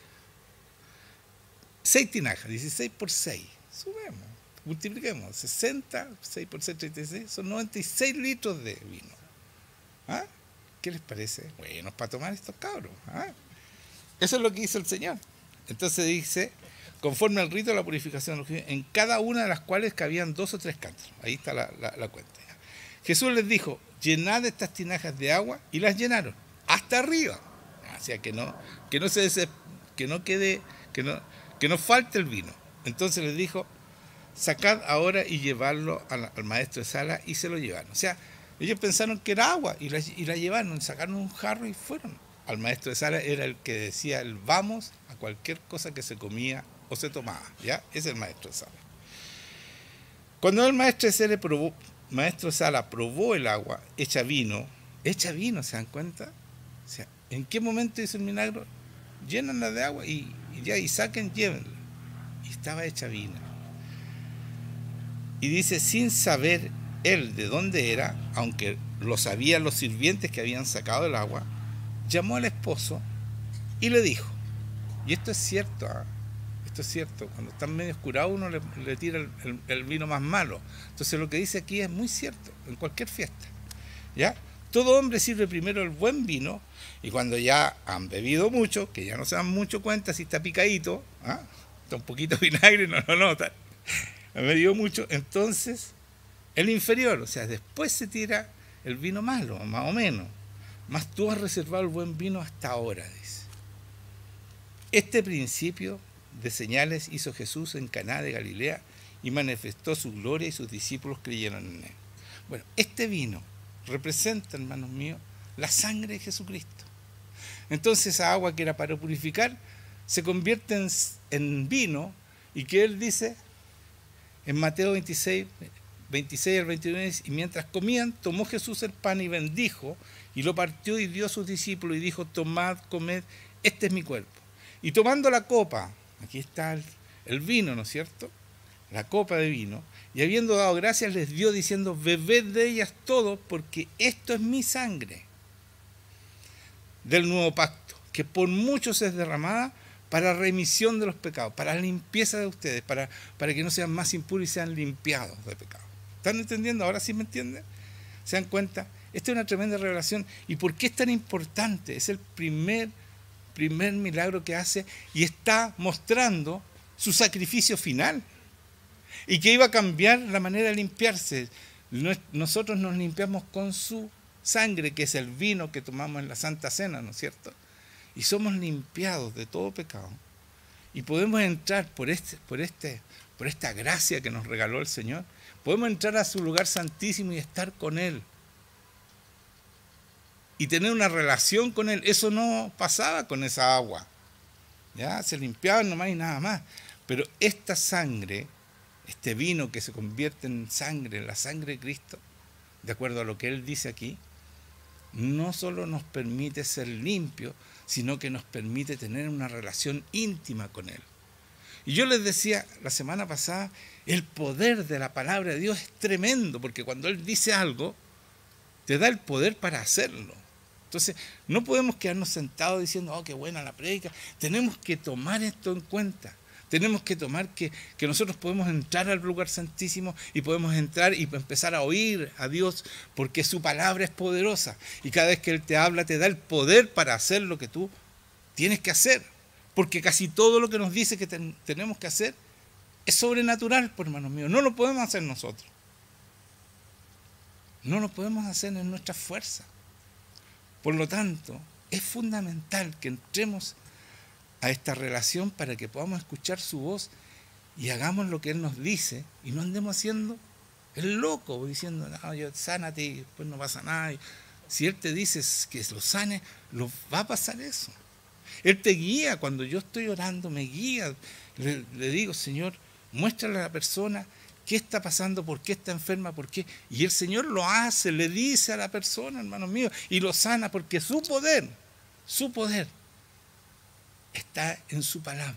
seis tinajas, dieciséis por seis. Subemos, multipliquemos. sesenta, seis por seis, treinta y seis, son noventa y seis litros de vino. ¿Ah? ¿Qué les parece? Bueno, para tomar estos cabros. ¿Ah? Eso es lo que hizo el Señor. Entonces dice: conforme al rito de la purificación de los judíos, en cada una de las cuales cabían dos o tres cántaros. Ahí está la, la, la cuenta. ¿Ya? Jesús les dijo: llenad estas tinajas de agua, y las llenaron hasta arriba. O sea, que no, que no se des, que no quede, que no, que no falte el vino. Entonces les dijo: sacad ahora y llevarlo al, al maestro de sala, y se lo llevaron. O sea, Ellos pensaron que era agua y la, y la llevaron, sacaron un jarro y fueron. Al maestro de sala era el que decía el vamos a cualquier cosa que se comía o se tomaba, ¿ya? Ese es el maestro de sala. Cuando el maestro de sala probó, maestro de sala probó el agua hecha vino, hecha vino, ¿se dan cuenta? O sea, ¿en qué momento hizo el milagro? Llénanla de agua y, y ya, y saquen, llévenla. Y estaba hecha vino. Y dice, sin saber él de dónde era, aunque lo sabían los sirvientes que habían sacado el agua, llamó al esposo y le dijo, y esto es cierto, ¿eh? Esto es cierto, cuando están medio curados uno le, le tira el, el, el vino más malo. Entonces lo que dice aquí es muy cierto, en cualquier fiesta, ¿ya? Todo hombre sirve primero el buen vino, y cuando ya han bebido mucho, que ya no se dan mucho cuenta si está picadito, ¿ah? Está un poquito de vinagre, no lo notan, han bebido mucho, entonces el inferior, o sea, después se tira el vino malo, más o menos. Mas tú has reservado el buen vino hasta ahora, dice. Este principio de señales hizo Jesús en Caná de Galilea y manifestó su gloria y sus discípulos creyeron en él. Bueno, este vino representa, hermanos míos, la sangre de Jesucristo. Entonces esa agua que era para purificar se convierte en, en vino, y que él dice en Mateo veintiséis, veintiséis al veintiuno, y mientras comían, tomó Jesús el pan y bendijo, y lo partió y dio a sus discípulos y dijo, tomad, comed, este es mi cuerpo. Y tomando la copa, aquí está el, el vino, ¿no es cierto? La copa de vino, y habiendo dado gracias les dio diciendo, bebed de ellas todos, porque esto es mi sangre del nuevo pacto, que por muchos es derramada para remisión de los pecados, para la limpieza de ustedes, para, para que no sean más impuros y sean limpiados de pecado. ¿Están entendiendo? ¿Ahora sí me entienden? ¿Se dan cuenta? Esta es una tremenda revelación. ¿Y por qué es tan importante? Es el primer, primer milagro que hace, y está mostrando su sacrificio final, y que iba a cambiar la manera de limpiarse. Nosotros nos limpiamos con su sangre, que es el vino que tomamos en la Santa Cena, ¿no es cierto? Y somos limpiados de todo pecado. Y podemos entrar por, este, por, este, por esta gracia que nos regaló el Señor. Podemos entrar a su lugar santísimo y estar con Él. Y tener una relación con Él. Eso no pasaba con esa agua. Ya se limpiaban nomás y nada más. Pero esta sangre, este vino que se convierte en sangre, en la sangre de Cristo, de acuerdo a lo que Él dice aquí, no solo nos permite ser limpios, sino que nos permite tener una relación íntima con Él. Y yo les decía la semana pasada, el poder de la palabra de Dios es tremendo, porque cuando Él dice algo, te da el poder para hacerlo. Entonces, no podemos quedarnos sentados diciendo, oh, qué buena la prédica. Tenemos que tomar esto en cuenta. Tenemos que tomar que, que nosotros podemos entrar al lugar santísimo y podemos entrar y empezar a oír a Dios, porque su palabra es poderosa. Y cada vez que Él te habla, te da el poder para hacer lo que tú tienes que hacer. Porque casi todo lo que nos dice que ten, tenemos que hacer es sobrenatural, por hermanos míos. No lo podemos hacer nosotros. No lo podemos hacer en nuestra fuerza. Por lo tanto, es fundamental que entremos a esta relación para que podamos escuchar su voz y hagamos lo que Él nos dice y no andemos haciendo el loco, diciendo, no, yo sánate y después no pasa nada. Si Él te dice que lo sane, lo va a pasar eso. Él te guía cuando yo estoy orando, me guía. Le, le digo, Señor, muéstrale a la persona qué está pasando, por qué está enferma, por qué. Y el Señor lo hace, le dice a la persona, hermanos míos, y lo sana, porque su poder, su poder está en su palabra.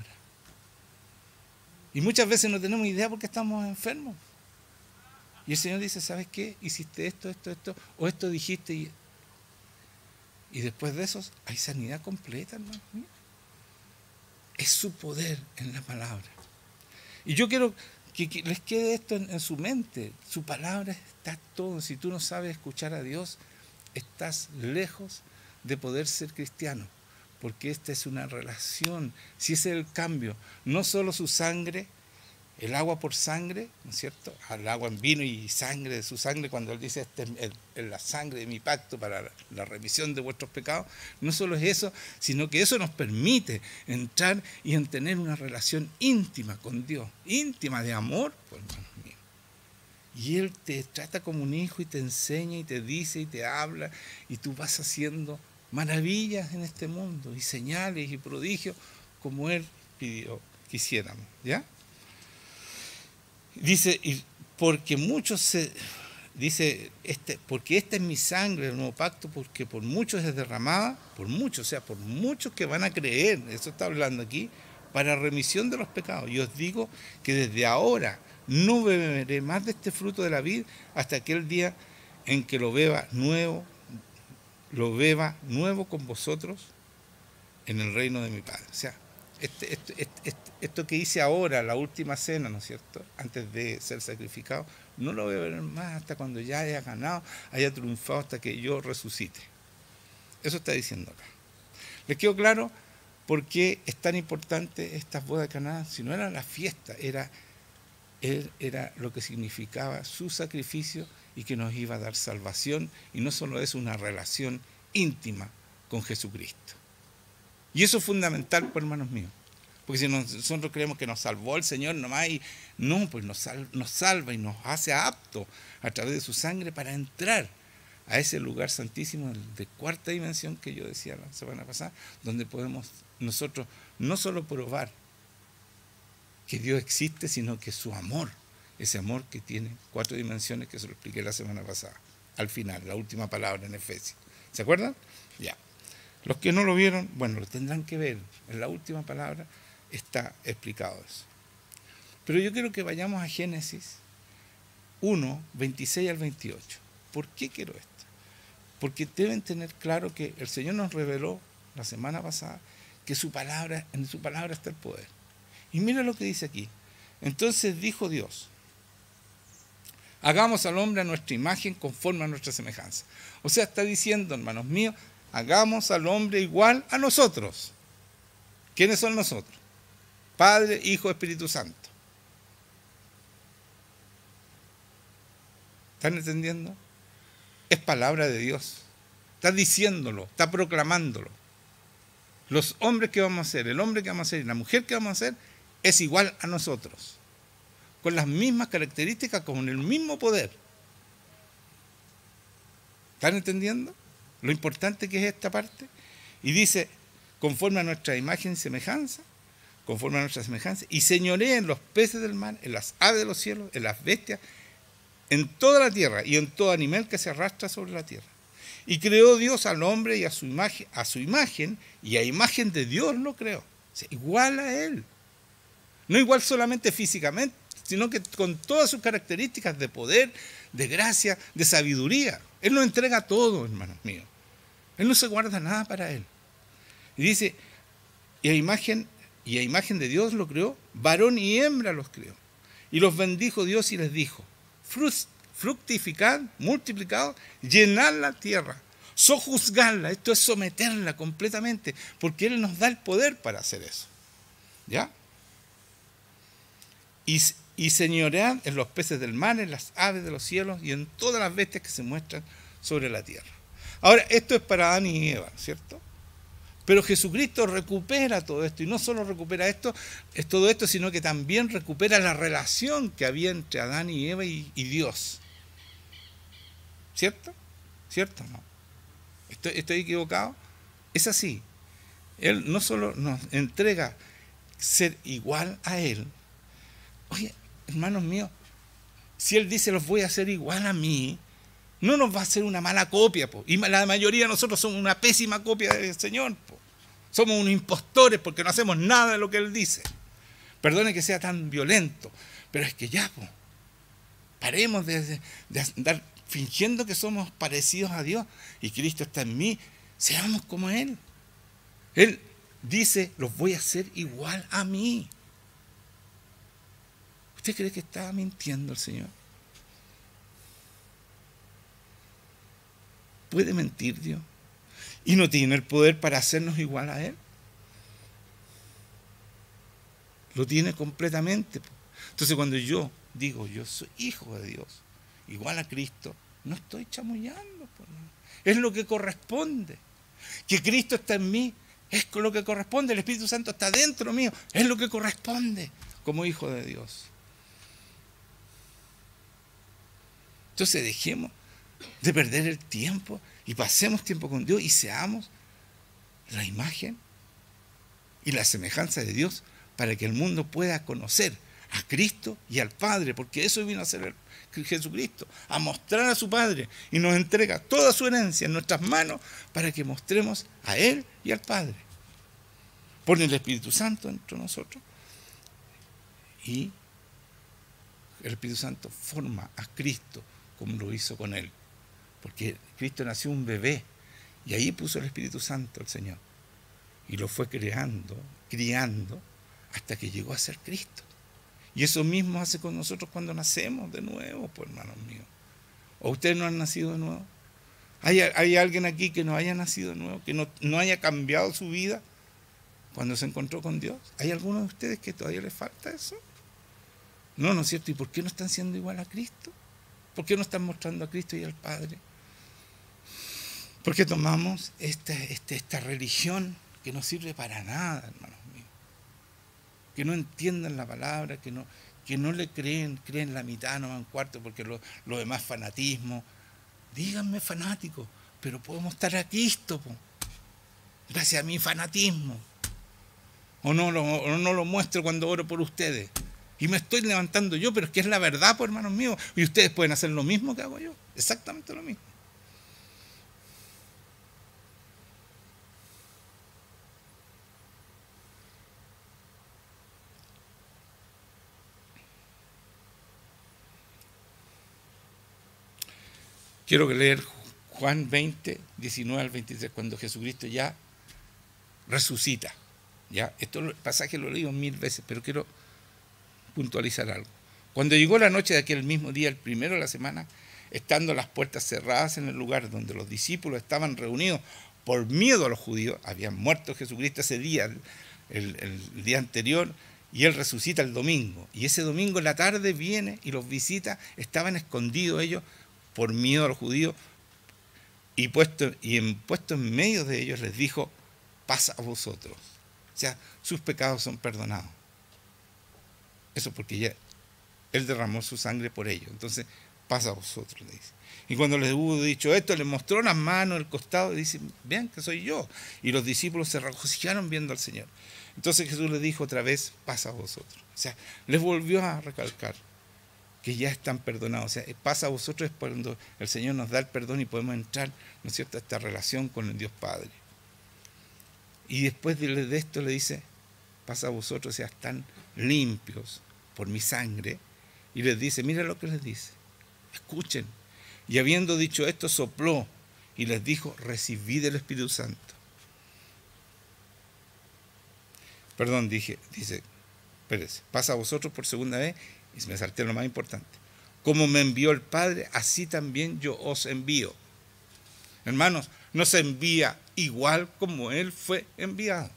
Y muchas veces no tenemos idea por qué estamos enfermos. Y el Señor dice, ¿sabes qué? Hiciste esto, esto, esto, o esto dijiste. Y, y después de eso hay sanidad completa, hermano mío. Es su poder en la palabra. Y yo quiero que, que les quede esto en, en su mente. Su palabra está todo. Si tú no sabes escuchar a Dios, estás lejos de poder ser cristiano. Porque esta es una relación, si ese es el cambio, no solo su sangre, el agua por sangre, ¿no es cierto? Al agua en vino y sangre de su sangre, cuando Él dice, esta es la sangre de mi pacto para la remisión de vuestros pecados, no solo es eso, sino que eso nos permite entrar y en tener una relación íntima con Dios, íntima de amor, pues, hermano mío. Y Él te trata como un hijo y te enseña y te dice y te habla y tú vas haciendo maravillas en este mundo y señales y prodigios como Él pidió que hiciéramos, ¿ya? Dice, y porque muchos se, dice, este, porque esta es mi sangre del nuevo pacto, porque por muchos es derramada, por muchos, o sea, por muchos que van a creer, eso está hablando aquí, para remisión de los pecados. Y os digo que desde ahora no beberé más de este fruto de la vid hasta aquel día en que lo beba nuevo, lo beba nuevo con vosotros en el reino de mi Padre. O sea, este, este, este, este, esto que hice ahora, la última cena, ¿no es cierto?, antes de ser sacrificado, no lo voy a beber más hasta cuando ya haya ganado, haya triunfado, hasta que yo resucite. Eso está diciendo acá. ¿Les quedó claro por qué es tan importante estas bodas de Caná? Si no era la fiesta, era... Él era lo que significaba su sacrificio y que nos iba a dar salvación, y no solo es una relación íntima con Jesucristo. Y eso es fundamental, pues, hermanos míos, porque si nosotros creemos que nos salvó el Señor nomás, y no, pues nos, sal, nos salva y nos hace apto a través de su sangre para entrar a ese lugar santísimo de cuarta dimensión que yo decía la semana pasada, donde podemos nosotros no solo probar que Dios existe, sino que su amor, ese amor que tiene cuatro dimensiones, que se lo expliqué la semana pasada, al final, la última palabra en Efesios. ¿Se acuerdan? Ya. Los que no lo vieron, bueno, lo tendrán que ver. En la última palabra está explicado eso. Pero yo quiero que vayamos a Génesis uno, veintiséis al veintiocho. ¿Por qué quiero esto? Porque deben tener claro que el Señor nos reveló la semana pasada que su palabra, en su palabra está el poder. Y mira lo que dice aquí. Entonces dijo Dios: hagamos al hombre a nuestra imagen, conforme a nuestra semejanza. O sea, está diciendo, hermanos míos, hagamos al hombre igual a nosotros. ¿Quiénes son nosotros? Padre, Hijo, Espíritu Santo. ¿Están entendiendo? Es palabra de Dios. Está diciéndolo, está proclamándolo. Los hombres que vamos a ser, el hombre que vamos a ser y la mujer que vamos a ser, es igual a nosotros, con las mismas características, con el mismo poder. ¿Están entendiendo lo importante que es esta parte? Y dice, conforme a nuestra imagen y semejanza, conforme a nuestra semejanza, y señoree en los peces del mar, en las aves de los cielos, en las bestias, en toda la tierra y en todo animal que se arrastra sobre la tierra. Y creó Dios al hombre y a su imagen, a su imagen y a imagen de Dios lo creó. O sea, igual a Él. No igual solamente físicamente, sino que con todas sus características de poder, de gracia, de sabiduría. Él nos entrega todo, hermanos míos. Él no se guarda nada para Él. Y dice, y a imagen, y a imagen de Dios lo creó, varón y hembra los creó. Y los bendijo Dios y les dijo, fructificad, multiplicad, llenad la tierra, sojuzgarla, esto es someterla completamente, porque Él nos da el poder para hacer eso. ¿Ya? Y, y señoread en los peces del mar, en las aves de los cielos y en todas las bestias que se muestran sobre la tierra. Ahora, esto es para Adán y Eva, ¿cierto? Pero Jesucristo recupera todo esto, y no solo recupera esto, es todo esto, sino que también recupera la relación que había entre Adán y Eva y, y Dios. ¿Cierto? ¿Cierto? No. ¿Estoy, estoy equivocado? Es así. Él no solo nos entrega ser igual a Él. Oye, hermanos míos, si Él dice los voy a hacer igual a mí, no nos va a hacer una mala copia, po. Y la mayoría de nosotros somos una pésima copia del Señor, po. Somos unos impostores porque no hacemos nada de lo que Él dice. Perdone que sea tan violento, pero es que ya, po, paremos de, de, de andar fingiendo que somos parecidos a Dios y Cristo está en mí. Seamos como Él. Él dice, los voy a hacer igual a mí. ¿Usted cree que está mintiendo el Señor? ¿Puede mentir Dios? ¿Y no tiene el poder para hacernos igual a Él? Lo tiene completamente. Entonces cuando yo digo, yo soy hijo de Dios, igual a Cristo, no estoy chamullando. Es lo que corresponde. Que Cristo está en mí, es lo que corresponde. El Espíritu Santo está dentro mío, es lo que corresponde como hijo de Dios. Entonces dejemos de perder el tiempo y pasemos tiempo con Dios y seamos la imagen y la semejanza de Dios para que el mundo pueda conocer a Cristo y al Padre, porque eso vino a hacer el, Jesucristo, a mostrar a su Padre, y nos entrega toda su herencia en nuestras manos para que mostremos a Él y al Padre. Pone el Espíritu Santo entre nosotros y el Espíritu Santo forma a Cristo como lo hizo con Él, porque Cristo nació un bebé y ahí puso el Espíritu Santo el Señor y lo fue creando, criando hasta que llegó a ser Cristo. Y eso mismo hace con nosotros cuando nacemos de nuevo, pues, hermanos míos. ¿O ustedes no han nacido de nuevo? ¿Hay, hay alguien aquí que no haya nacido de nuevo, que no, no haya cambiado su vida cuando se encontró con Dios? ¿Hay alguno de ustedes que todavía les falta eso? No, ¿no es cierto? ¿Y por qué no están siendo igual a Cristo? ¿Por qué no están mostrando a Cristo y al Padre? ¿Por qué tomamos esta, esta, esta religión que no sirve para nada, hermanos míos? Que no entienden la palabra, que no, que no le creen, creen la mitad, no van cuarto, porque lo, lo demás fanatismo. Díganme fanático, pero puedo mostrar a Cristo, po, gracias a mi fanatismo. O no, lo, o no lo muestro cuando oro por ustedes. Y me estoy levantando yo, pero es que es la verdad, pues, hermanos míos. Y ustedes pueden hacer lo mismo que hago yo, exactamente lo mismo. Quiero leer Juan veinte, diecinueve al veintitrés, cuando Jesucristo ya resucita. ¿Ya? Este pasaje lo he leído mil veces, pero quiero puntualizar algo. Cuando llegó la noche de aquel mismo día, el primero de la semana, estando las puertas cerradas en el lugar donde los discípulos estaban reunidos por miedo a los judíos, habían muerto Jesucristo ese día, el, el, el día anterior, y Él resucita el domingo. Y ese domingo en la tarde viene y los visita, estaban escondidos ellos por miedo a los judíos, y puesto, y en, puesto en medio de ellos les dijo, paz a vosotros. O sea, sus pecados son perdonados. Eso porque ya Él derramó su sangre por ellos. Entonces, paz a vosotros, le dice. Y cuando les hubo dicho esto, les mostró las manos, el costado, y dice, vean que soy yo. Y los discípulos se regocijaron viendo al Señor. Entonces Jesús les dijo otra vez, paz a vosotros. O sea, les volvió a recalcar que ya están perdonados. O sea, pasa a vosotros es cuando el Señor nos da el perdón y podemos entrar, ¿no es cierto?, a esta relación con el Dios Padre. Y después de, de esto le dice, pasa a vosotros, o sea, están limpios por mi sangre. Y les dice, mira lo que les dice, escuchen. Y habiendo dicho esto, sopló y les dijo, recibid el Espíritu Santo. Perdón, dije, dice, espérese, pasa a vosotros por segunda vez. Y me salté lo más importante. Como me envió el Padre, así también yo os envío. Hermanos, no se envía igual como Él fue enviado.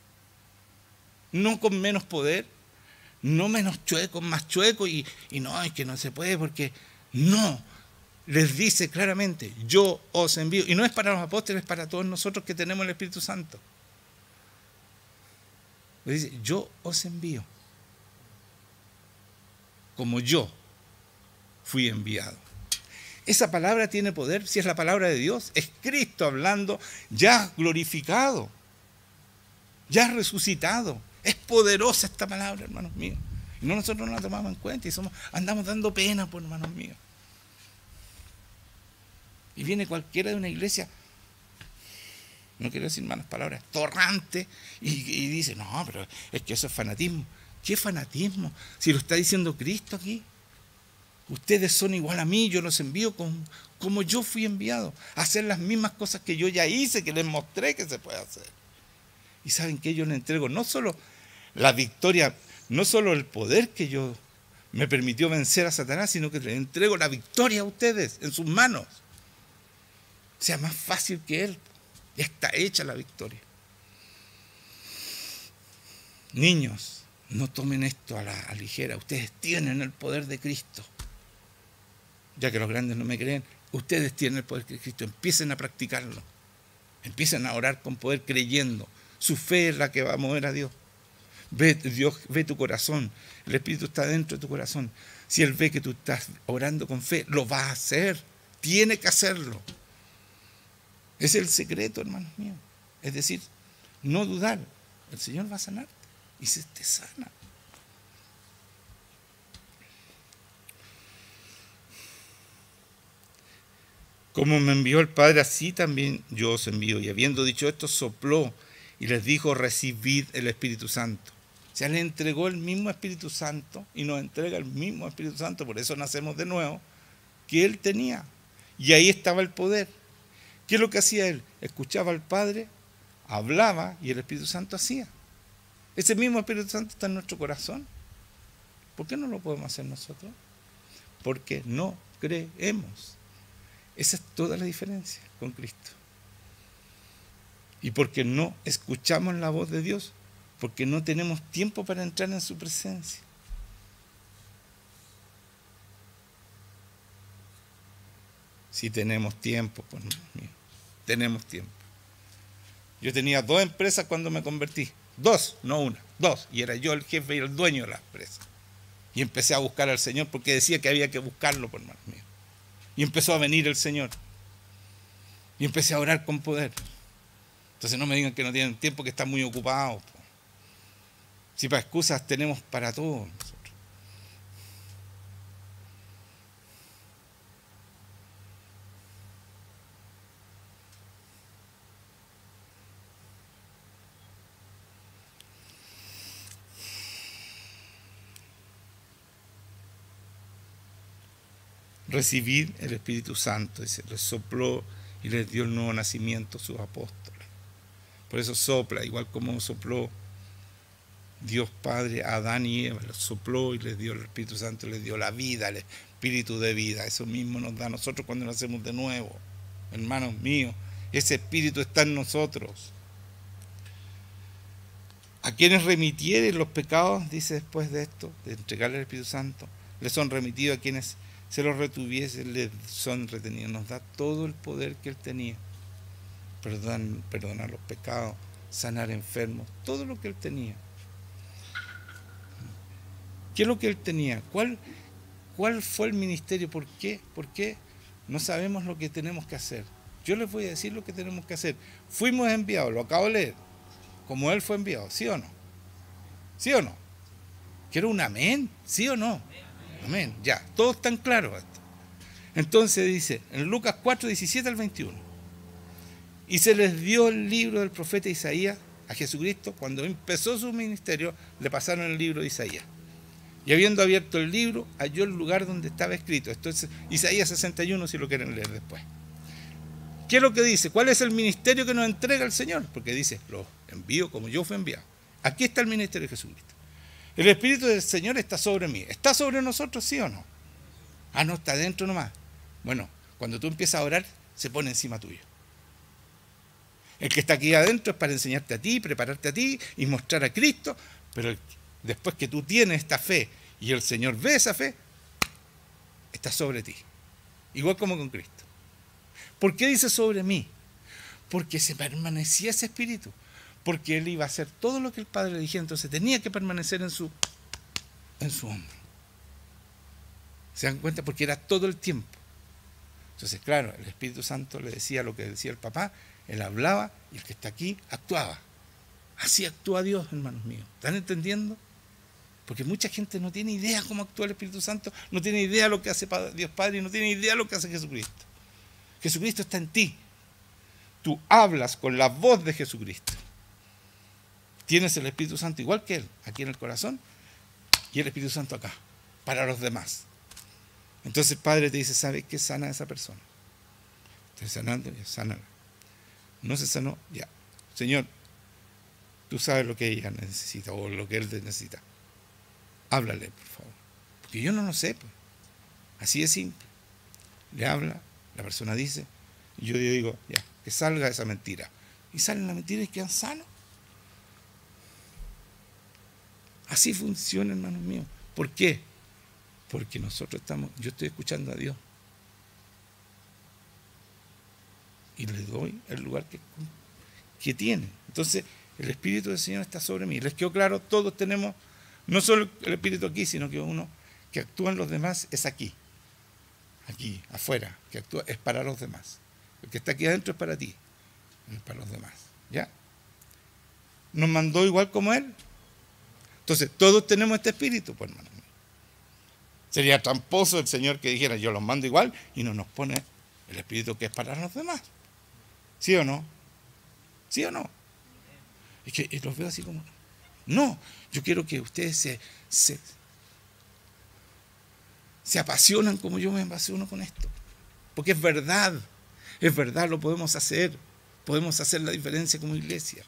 No con menos poder, no menos chueco, más chueco, y, y no, es que no se puede porque no. Les dice claramente, yo os envío. Y no es para los apóstoles, es para todos nosotros que tenemos el Espíritu Santo. Les dice, yo os envío. Como yo fui enviado. Esa palabra tiene poder, si es la palabra de Dios, es Cristo hablando, ya glorificado, ya resucitado. Es poderosa esta palabra, hermanos míos. Y no, nosotros no la tomamos en cuenta y somos, andamos dando pena por hermanos míos. Y viene cualquiera de una iglesia, no quiero decir malas palabras, torrante, y, y dice, no, pero es que eso es fanatismo. ¿Qué fanatismo? Si lo está diciendo Cristo aquí. Ustedes son igual a mí, yo los envío como, como yo fui enviado, a hacer las mismas cosas que yo ya hice, que les mostré que se puede hacer. Y saben que yo les entrego no solo la victoria, no solo el poder que yo me permitió vencer a Satanás, sino que les entrego la victoria a ustedes en sus manos. O sea, más fácil que Él. Ya está hecha la victoria. Niños, no tomen esto a la a ligera. Ustedes tienen el poder de Cristo. Ya que los grandes no me creen, ustedes tienen el poder de Cristo. Empiecen a practicarlo. Empiecen a orar con poder creyendo. Su fe es la que va a mover a Dios. Ve, Dios, ve tu corazón. El Espíritu está dentro de tu corazón. Si Él ve que tú estás orando con fe, lo va a hacer. Tiene que hacerlo. Es el secreto, hermanos míos. Es decir, no dudar. El Señor va a sanarte y se te sana. Como me envió el Padre, así también yo os envío. Y habiendo dicho esto, sopló y les dijo, recibid el Espíritu Santo. O sea, le entregó el mismo Espíritu Santo y nos entrega el mismo Espíritu Santo, por eso nacemos de nuevo, que Él tenía. Y ahí estaba el poder. ¿Qué es lo que hacía Él? Escuchaba al Padre, hablaba y el Espíritu Santo hacía. Ese mismo Espíritu Santo está en nuestro corazón. ¿Por qué no lo podemos hacer nosotros? Porque no creemos. Esa es toda la diferencia con Cristo. Y porque no escuchamos la voz de Dios, porque no tenemos tiempo para entrar en su presencia. Si tenemos tiempo, pues mío, tenemos tiempo. Yo tenía dos empresas cuando me convertí. Dos, no una, dos. Y era yo el jefe y el dueño de la empresa. Y empecé a buscar al Señor porque decía que había que buscarlo, por hermanos míos. Y empezó a venir el Señor. Y empecé a orar con poder. Entonces no me digan que no tienen tiempo, que están muy ocupados. Si para excusas tenemos para todo nosotros. Recibid el Espíritu Santo, dice, les sopló y les dio el nuevo nacimiento a sus apóstoles. Por eso sopla, igual como sopló Dios Padre a Adán y Eva, les sopló y les dio el Espíritu Santo, les dio la vida, el espíritu de vida. Eso mismo nos da a nosotros cuando nacemos de nuevo. Hermanos míos, ese espíritu está en nosotros. A quienes remitieren los pecados, dice después de esto, de entregarle el Espíritu Santo, les son remitidos. A quienes se los retuviesen, les son retenidos. Nos da todo el poder que Él tenía. Perdonar, perdonar los pecados, sanar enfermos, todo lo que Él tenía. ¿Qué es lo que Él tenía? ¿Cuál, cuál fue el ministerio? ¿Por qué? ¿Por qué no sabemos lo que tenemos que hacer? Yo les voy a decir lo que tenemos que hacer. Fuimos enviados, lo acabo de leer, como Él fue enviado, ¿sí o no? ¿Sí o no? ¿Quiero un amén? ¿Sí o no? Amén, ya, todos están claros esto. Entonces dice, en Lucas cuatro, diecisiete al veintiuno, y se les dio el libro del profeta Isaías a Jesucristo. Cuando empezó su ministerio, le pasaron el libro de Isaías. Y habiendo abierto el libro, halló el lugar donde estaba escrito. Esto es Isaías sesenta y uno, si lo quieren leer después. ¿Qué es lo que dice? ¿Cuál es el ministerio que nos entrega el Señor? Porque dice, lo envío como yo fui enviado. Aquí está el ministerio de Jesucristo. El Espíritu del Señor está sobre mí. ¿Está sobre nosotros, sí o no? Ah, no, está dentro nomás. Bueno, cuando tú empiezas a orar, se pone encima tuyo. El que está aquí adentro es para enseñarte a ti, prepararte a ti y mostrar a Cristo, pero el, después que tú tienes esta fe y el Señor ve esa fe, está sobre ti. Igual como con Cristo. ¿Por qué dice sobre mí? Porque se permanecía ese Espíritu. Porque Él iba a hacer todo lo que el Padre le dijera, entonces tenía que permanecer en su, en su hombro. ¿Se dan cuenta? Porque era todo el tiempo. Entonces, claro, el Espíritu Santo le decía lo que decía el papá, Él hablaba y el que está aquí actuaba. Así actúa Dios, hermanos míos. ¿Están entendiendo? Porque mucha gente no tiene idea cómo actúa el Espíritu Santo, no tiene idea lo que hace Dios Padre y no tiene idea lo que hace Jesucristo. Jesucristo está en ti. Tú hablas con la voz de Jesucristo. Tienes el Espíritu Santo igual que Él, aquí en el corazón, y el Espíritu Santo acá, para los demás. Entonces el Padre te dice, ¿sabes qué? Sana a esa persona. Estoy sanando, ya, sánala. No se sanó, ya. Señor, tú sabes lo que ella necesita o lo que él necesita. Háblale, por favor. Porque yo no lo sé, pues. Así es simple. Le habla, la persona dice, y yo digo, ya, que salga esa mentira. Y salen las mentiras y quedan sanos. Así funciona, hermanos míos. ¿Por qué? Porque nosotros estamos, yo estoy escuchando a Dios. Y le doy el lugar que, que tiene. Entonces, el Espíritu del Señor está sobre mí. ¿Les quedó claro? Todos tenemos, no solo el Espíritu aquí, sino que uno que actúan los demás es aquí, aquí, afuera, que actúa es para los demás. El que está aquí adentro es para ti, es para los demás. ¿Ya? Nos mandó igual como Él. Entonces, todos tenemos este espíritu, pues, hermano. Sería tramposo el Señor que dijera, yo los mando igual, y no nos pone el espíritu que es para los demás. ¿Sí o no? ¿Sí o no? Es que los veo así como... No, yo quiero que ustedes se, se, se apasionan como yo me apasiono con esto. Porque es verdad, es verdad, lo podemos hacer. Podemos hacer la diferencia como iglesia.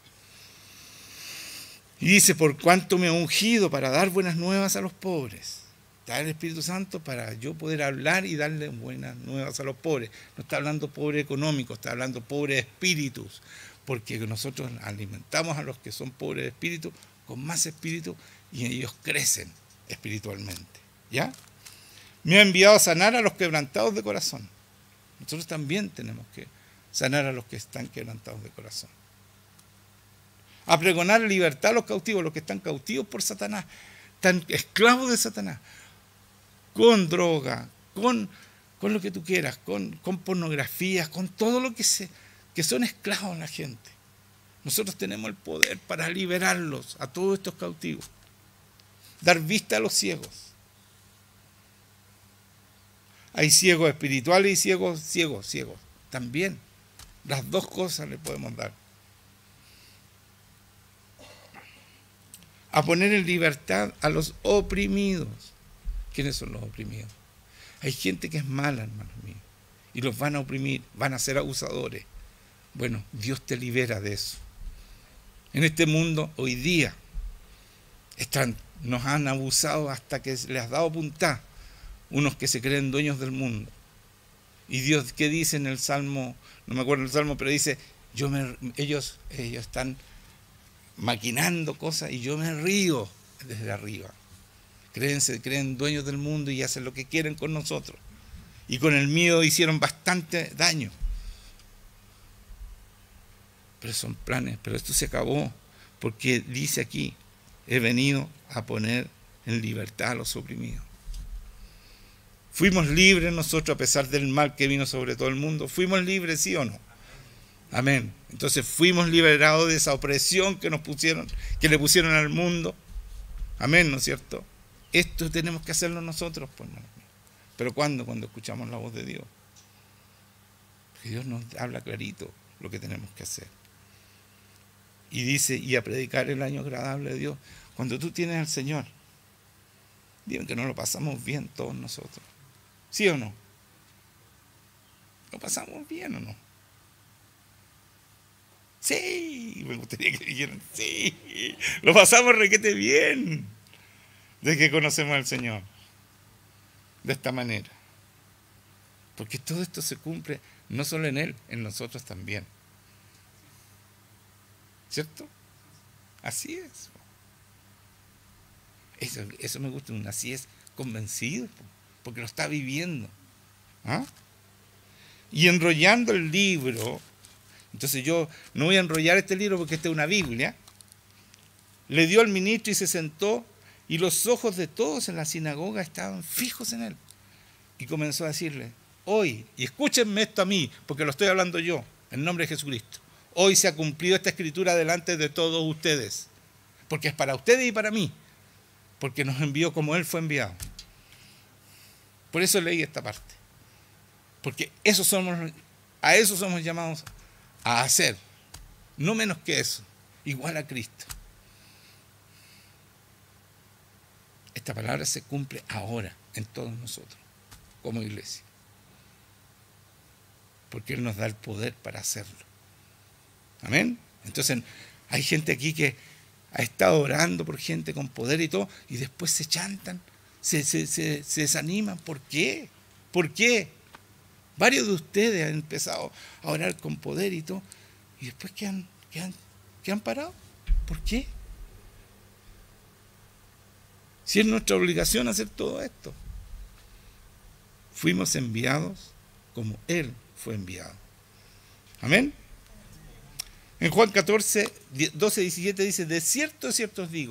Y dice, por cuanto me ha ungido para dar buenas nuevas a los pobres. Está el Espíritu Santo para yo poder hablar y darle buenas nuevas a los pobres. No está hablando pobre económico, está hablando pobre de espíritus. Porque nosotros alimentamos a los que son pobres de espíritu con más espíritu y ellos crecen espiritualmente. ¿Ya? Me ha enviado a sanar a los quebrantados de corazón. Nosotros también tenemos que sanar a los que están quebrantados de corazón. A pregonar libertad a los cautivos, los que están cautivos por Satanás, están esclavos de Satanás, con droga, con, con lo que tú quieras, con, con pornografías, con todo lo que, se, que son esclavos la gente. Nosotros tenemos el poder para liberarlos a todos estos cautivos, dar vista a los ciegos. Hay ciegos espirituales y ciegos, ciegos, ciegos. También las dos cosas le podemos dar. A poner en libertad a los oprimidos. ¿Quiénes son los oprimidos? Hay gente que es mala, hermanos míos, y los van a oprimir, van a ser abusadores. Bueno, Dios te libera de eso. En este mundo, hoy día, están, nos han abusado hasta que les has dado puntada, unos que se creen dueños del mundo. Y Dios, ¿qué dice en el Salmo? No me acuerdo el Salmo, pero dice, yo me, ellos, ellos están maquinando cosas y yo me río desde arriba. Creen, se creen dueños del mundo y hacen lo que quieren con nosotros. Y con el miedo hicieron bastante daño. Pero son planes, pero esto se acabó, porque dice aquí, he venido a poner en libertad a los oprimidos. Fuimos libres nosotros a pesar del mal que vino sobre todo el mundo. ¿Fuimos libres, sí o no? Amén. Entonces fuimos liberados de esa opresión que nos pusieron, que le pusieron al mundo. Amén, ¿no es cierto? Esto tenemos que hacerlo nosotros, pues no. ¿Pero cuándo? Cuando escuchamos la voz de Dios. Porque Dios nos habla clarito lo que tenemos que hacer. Y dice, y a predicar el año agradable de Dios. Cuando tú tienes al Señor, digan que nos lo pasamos bien todos nosotros. ¿Sí o no? ¿Lo pasamos bien o no? Sí, me gustaría que dijeran, sí, lo pasamos requete bien, desde que conocemos al Señor, de esta manera. Porque todo esto se cumple no solo en Él, en nosotros también. ¿Cierto? Así es. Eso, eso me gusta, un así es convencido, porque lo está viviendo. ¿Ah? Y enrollando el libro, entonces yo no voy a enrollar este libro porque esta es una Biblia, le dio al ministro y se sentó, y los ojos de todos en la sinagoga estaban fijos en él. Y comenzó a decirle, hoy, y escúchenme esto a mí, porque lo estoy hablando yo, en nombre de Jesucristo, hoy se ha cumplido esta escritura delante de todos ustedes, porque es para ustedes y para mí, porque nos envió como Él fue enviado. Por eso leí esta parte, porque eso somos, a eso somos llamados a hacer, no menos que eso, igual a Cristo. Esta palabra se cumple ahora en todos nosotros, como iglesia, porque Él nos da el poder para hacerlo. Amén. Entonces hay gente aquí que ha estado orando por gente con poder y todo, y después se chantan, se, se, se, se desaniman. ¿Por qué? ¿Por qué? Varios de ustedes han empezado a orar con poder y todo, y después quedan, quedan, quedan parados. ¿Por qué? Si es nuestra obligación hacer todo esto. Fuimos enviados como Él fue enviado. Amén. En Juan catorce, doce, diecisiete dice, de cierto, de cierto os digo,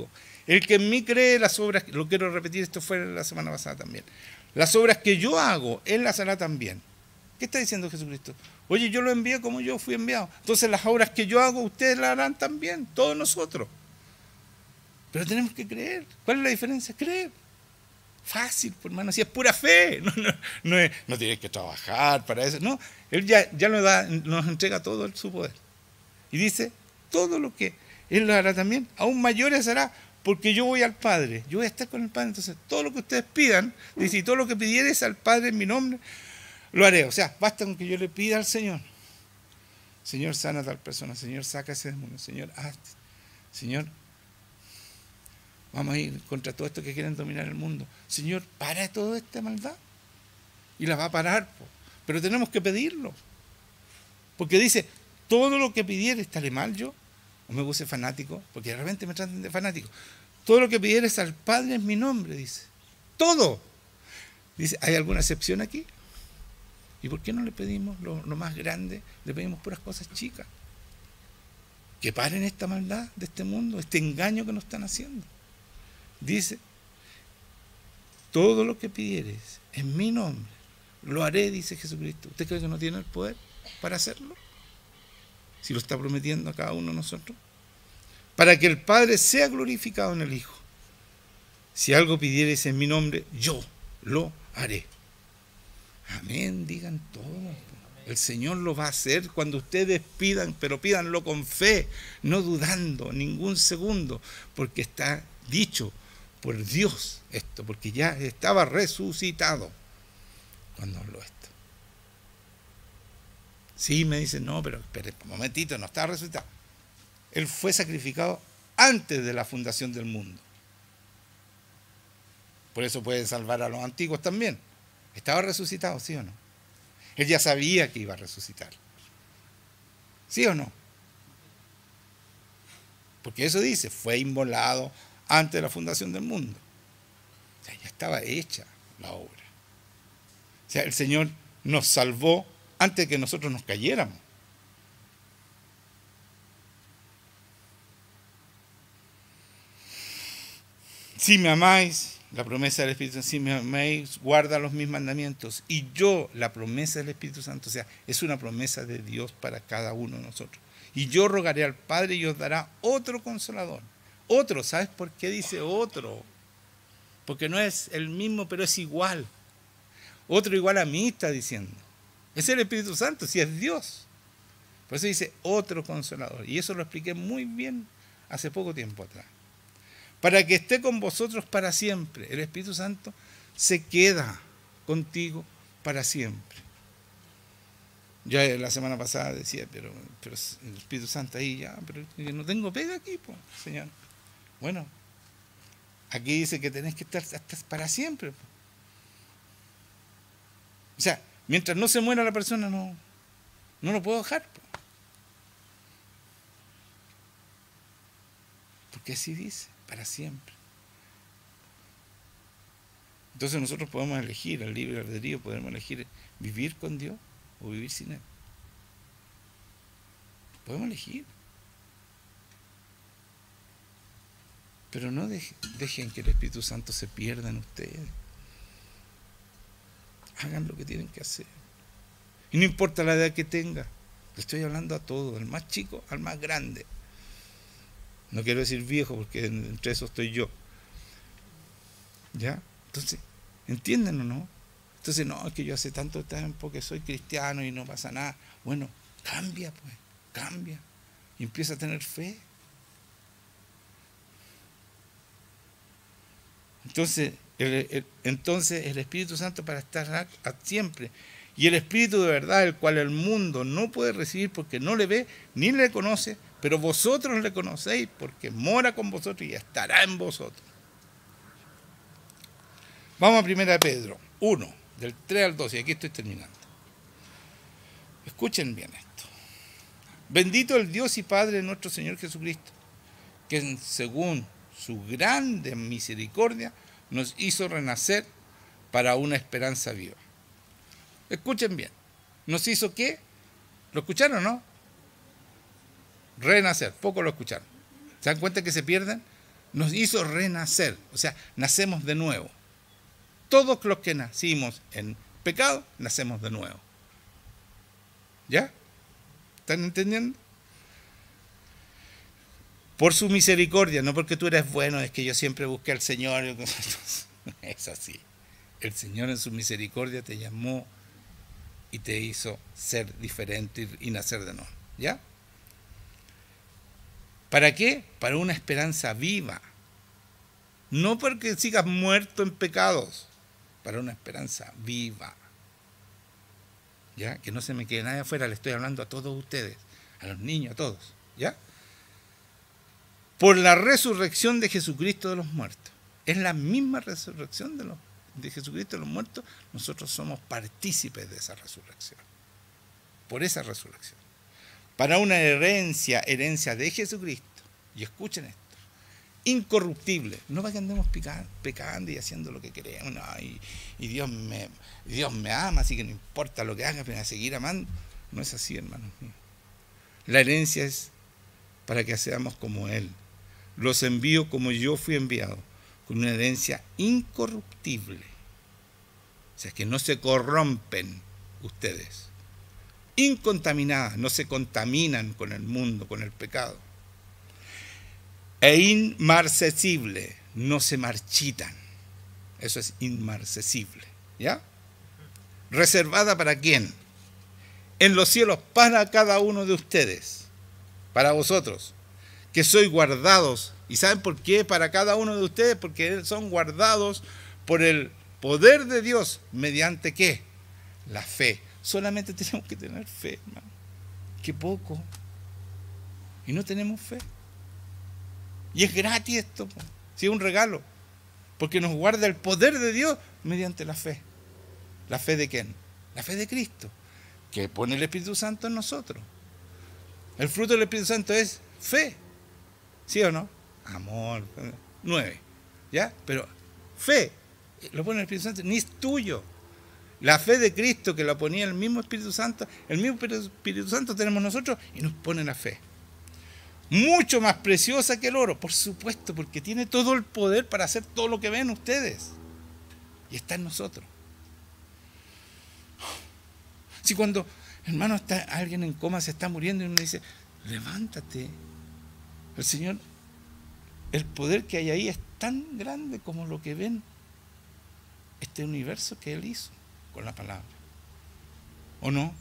el que en mí cree, las obras, lo quiero repetir, esto fue la semana pasada también, las obras que yo hago, él las hará también. ¿Qué está diciendo Jesucristo? Oye, yo lo envié como yo fui enviado. Entonces las obras que yo hago, ustedes las harán también, todos nosotros. Pero tenemos que creer. ¿Cuál es la diferencia? Creer. Fácil, pues, hermano, si es pura fe. No, no, no, es, no tienes que trabajar para eso. No, Él ya, ya nos, da, nos entrega todo su poder. Y dice, todo lo que Él lo hará también, aún mayores hará, porque yo voy al Padre. Yo voy a estar con el Padre. Entonces, todo lo que ustedes pidan, dice, y todo lo que pidieres al Padre en mi nombre, lo haré. O sea, basta con que yo le pida al Señor. Señor, sana a tal persona. Señor, saca ese demonio. Señor, hazte. Señor, vamos a ir contra todo esto que quieren dominar el mundo. Señor, para toda esta maldad. Y la va a parar. Po. Pero tenemos que pedirlo. Porque dice, todo lo que pidiere, ¿estaré mal yo? O me puse fanático, porque de repente me tratan de fanático. Todo lo que pidieres al Padre en mi nombre, dice. Todo. Dice, ¿hay alguna excepción aquí? ¿Y por qué no le pedimos lo, lo más grande? Le pedimos puras cosas chicas. Que paren esta maldad de este mundo, este engaño que nos están haciendo. Dice, todo lo que pidieres en mi nombre, lo haré, dice Jesucristo. ¿Usted cree que no tiene el poder para hacerlo? Si lo está prometiendo a cada uno de nosotros. Para que el Padre sea glorificado en el Hijo. Si algo pidieres en mi nombre, yo lo haré. Amén, digan todo. El Señor lo va a hacer cuando ustedes pidan, pero pídanlo con fe, no dudando ningún segundo, porque está dicho por Dios esto, porque ya estaba resucitado cuando habló esto. Sí, me dicen, no, pero espere un momentito, no estaba resucitado. Él fue sacrificado antes de la fundación del mundo. Por eso puede salvar a los antiguos también. ¿Estaba resucitado, sí o no? Él ya sabía que iba a resucitar. ¿Sí o no? Porque eso dice, fue inmolado antes de la fundación del mundo. O sea, ya estaba hecha la obra. O sea, el Señor nos salvó antes de que nosotros nos cayéramos. Si me amáis, la promesa del Espíritu Santo, si me amáis, guarda los mis mandamientos. Y yo, la promesa del Espíritu Santo, o sea, es una promesa de Dios para cada uno de nosotros. Y yo rogaré al Padre y os dará otro consolador. Otro, ¿sabes por qué dice otro? Porque no es el mismo, pero es igual. Otro igual a mí está diciendo. Es el Espíritu Santo, si es Dios. Por eso dice otro consolador. Y eso lo expliqué muy bien hace poco tiempo atrás. Para que esté con vosotros para siempre. El Espíritu Santo se queda contigo para siempre. Ya la semana pasada decía, pero, pero el Espíritu Santo ahí ya, pero yo no tengo pega aquí, pues, Señor. Bueno, aquí dice que tenés que estar hasta para siempre. Po. O sea, mientras no se muera la persona, no, no lo puedo dejar. Po. Porque así dice, para siempre. Entonces nosotros podemos elegir, el libre albedrío, podemos elegir vivir con Dios o vivir sin Él. Podemos elegir. Pero no dejen, dejen que el Espíritu Santo se pierda en ustedes. Hagan lo que tienen que hacer. Y no importa la edad que tenga. Le estoy hablando a todos, del más chico al más grande. No quiero decir viejo porque entre esos estoy yo. ¿Ya? Entonces, ¿entienden o no? Entonces, no, es que yo hace tanto tiempo que soy cristiano y no pasa nada. Bueno, cambia pues, cambia. Y empieza a tener fe. Entonces el, el, entonces el Espíritu Santo para estar a, a siempre. Y el Espíritu de verdad, el cual el mundo no puede recibir porque no le ve ni le conoce, pero vosotros le conocéis porque mora con vosotros y estará en vosotros. Vamos a primera de Pedro uno, del tres al doce, y aquí estoy terminando. Escuchen bien esto. Bendito el Dios y Padre de nuestro Señor Jesucristo, que según su grande misericordia nos hizo renacer para una esperanza viva. Escuchen bien. ¿Nos hizo qué? ¿Lo escucharon o no? Renacer. Poco lo escucharon. ¿Se dan cuenta que se pierden? Nos hizo renacer, o sea, nacemos de nuevo. Todos los que nacimos en pecado, nacemos de nuevo. ¿Ya? ¿Están entendiendo? Por su misericordia, no porque tú eres bueno, es que yo siempre busqué al Señor. Es así. El Señor en su misericordia te llamó y te hizo ser diferente y nacer de nuevo. ¿Ya? ¿Para qué? Para una esperanza viva. No porque sigas muerto en pecados, para una esperanza viva. ¿Ya? Que no se me quede nadie afuera, le estoy hablando a todos ustedes, a los niños, a todos. ¿Ya? Por la resurrección de Jesucristo de los muertos. Es la misma resurrección de, los, de Jesucristo de los muertos. Nosotros somos partícipes de esa resurrección. Por esa resurrección. Para una herencia, herencia de Jesucristo. Y escuchen esto. Incorruptible. No para que andemos picando, pecando y haciendo lo que queremos. No, y, y Dios, me, Dios me ama, así que no importa lo que haga, pero a seguir amando. No es así, hermanos míos. La herencia es para que seamos como Él. Los envío como yo fui enviado, con una herencia incorruptible. O sea, que no se corrompen ustedes. Incontaminadas, no se contaminan con el mundo, con el pecado. E inmarcesible, no se marchitan. Eso es inmarcesible. ¿Ya? ¿Reservada para quién? En los cielos para cada uno de ustedes. Para vosotros. Que sois guardados. ¿Y saben por qué? Para cada uno de ustedes. Porque son guardados por el poder de Dios. ¿Mediante qué? La fe. Solamente tenemos que tener fe, hermano. Qué poco. Y no tenemos fe. Y es gratis esto. Sí, es un regalo. Porque nos guarda el poder de Dios mediante la fe. ¿La fe de quién? La fe de Cristo. Que pone el Espíritu Santo en nosotros. El fruto del Espíritu Santo es fe. ¿Sí o no? Amor. Nueve. ¿Ya? Pero fe. Lo pone el Espíritu Santo. Ni es tuyo. La fe de Cristo que la ponía el mismo Espíritu Santo. El mismo Espíritu Santo tenemos nosotros y nos pone la fe. Mucho más preciosa que el oro. Por supuesto, porque tiene todo el poder para hacer todo lo que ven ustedes. Y está en nosotros. Si cuando, hermano, está alguien en coma, se está muriendo y uno dice, levántate. El Señor, el poder que hay ahí es tan grande como lo que ven este universo que Él hizo con la palabra. ¿O no?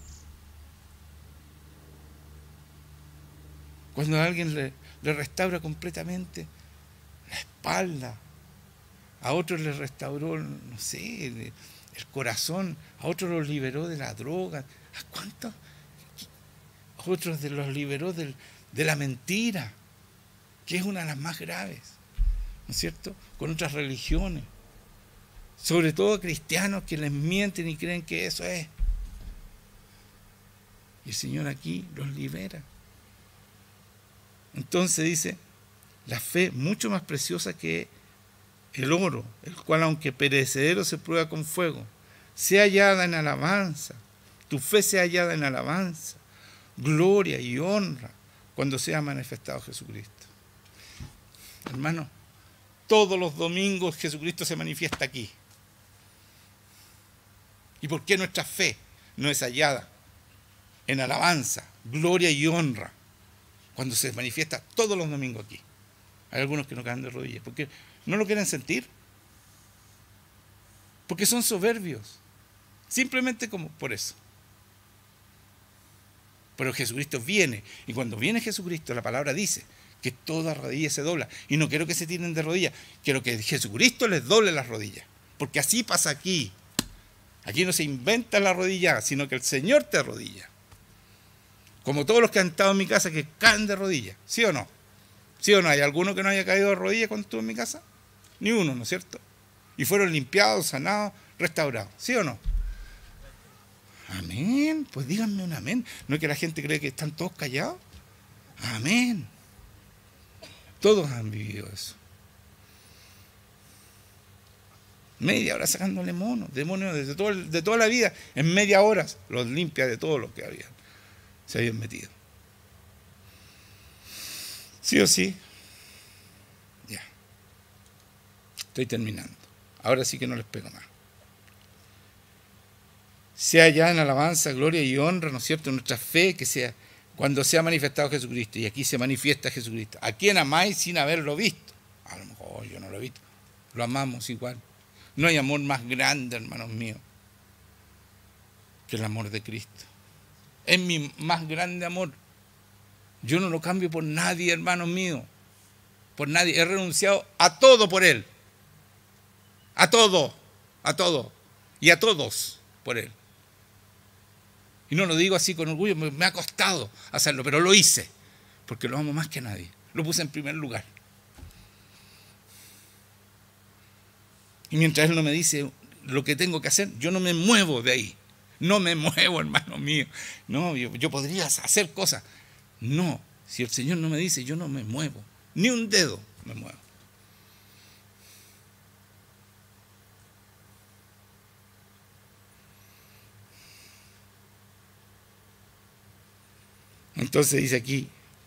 Cuando a alguien le, le restaura completamente la espalda, a otros le restauró, no sé, el, el corazón, a otros los liberó de la droga, ¿a cuántos? A otros los liberó del, de la mentira, que es una de las más graves, ¿no es cierto? Con otras religiones, sobre todo cristianos que les mienten y creen que eso es. Y el Señor aquí los libera. Entonces dice, la fe mucho más preciosa que el oro, el cual aunque perecedero se prueba con fuego, sea hallada en alabanza, tu fe sea hallada en alabanza, gloria y honra cuando sea manifestado Jesucristo. Hermano, todos los domingos Jesucristo se manifiesta aquí. ¿Y por qué nuestra fe no es hallada en alabanza, gloria y honra cuando se manifiesta todos los domingos aquí? Hay algunos que no caen de rodillas porque no lo quieren sentir, porque son soberbios, simplemente como por eso. Pero Jesucristo viene, y cuando viene Jesucristo, la palabra dice que toda rodilla se dobla, y no quiero que se tiren de rodillas, quiero que Jesucristo les doble las rodillas, porque así pasa aquí. Aquí no se inventa la rodilla, sino que el Señor te arrodilla. Como todos los que han estado en mi casa que caen de rodillas, ¿sí o no? ¿Sí o no? ¿Hay alguno que no haya caído de rodillas cuando estuvo en mi casa? Ni uno, ¿no es cierto? Y fueron limpiados, sanados, restaurados, ¿sí o no? Amén. Pues díganme un amén. ¿No es que la gente cree que están todos callados? Amén. Todos han vivido eso. Media hora sacándole monos, demonios de, todo, de toda la vida. En media hora los limpia de todo lo que habían, se habían metido. ¿Sí o sí? Ya. Estoy terminando. Ahora sí que no les pego más. Sea ya en alabanza, gloria y honra, ¿no es cierto?, nuestra fe, que sea cuando sea manifestado Jesucristo. Y aquí se manifiesta Jesucristo. ¿A quién amáis sin haberlo visto? A lo mejor yo no lo he visto. Lo amamos igual. No hay amor más grande, hermanos míos, que el amor de Cristo. Es mi más grande amor. Yo no lo cambio por nadie, hermanos míos. Por nadie. He renunciado a todo por Él. A todo. A todo. Y a todos por Él. Y no lo digo así con orgullo, me, me ha costado hacerlo, pero lo hice. Porque lo amo más que nadie. Lo puse en primer lugar. Y mientras Él no me dice lo que tengo que hacer, yo no me muevo de ahí. No me muevo, hermano mío. No, yo, yo podría hacer cosas. No, si el Señor no me dice, yo no me muevo. Ni un dedo me muevo. Entonces dice aquí,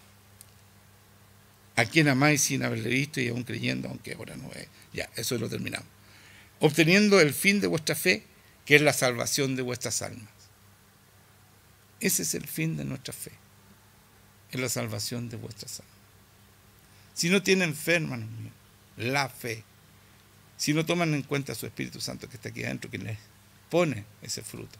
a quien amáis sin haberle visto y aún creyendo, aunque ahora no es. Ya, eso lo terminamos. Obteniendo el fin de vuestra fe, que es la salvación de vuestras almas. Ese es el fin de nuestra fe, es la salvación de vuestras almas. Si no tienen fe, hermanos míos, la fe, si no toman en cuenta su Espíritu Santo que está aquí adentro, que les pone ese fruto,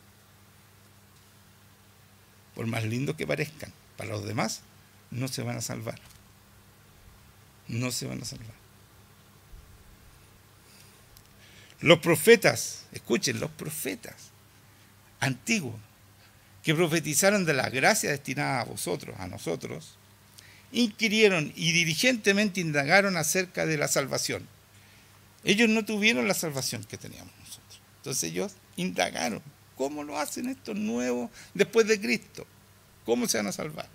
por más lindo que parezcan, para los demás, no se van a salvar. No se van a salvar. Los profetas, escuchen, los profetas antiguos, que profetizaron de la gracia destinada a vosotros, a nosotros, inquirieron y diligentemente indagaron acerca de la salvación. Ellos no tuvieron la salvación que teníamos nosotros. Entonces ellos indagaron. ¿Cómo lo hacen estos nuevos después de Cristo? ¿Cómo se van a salvar?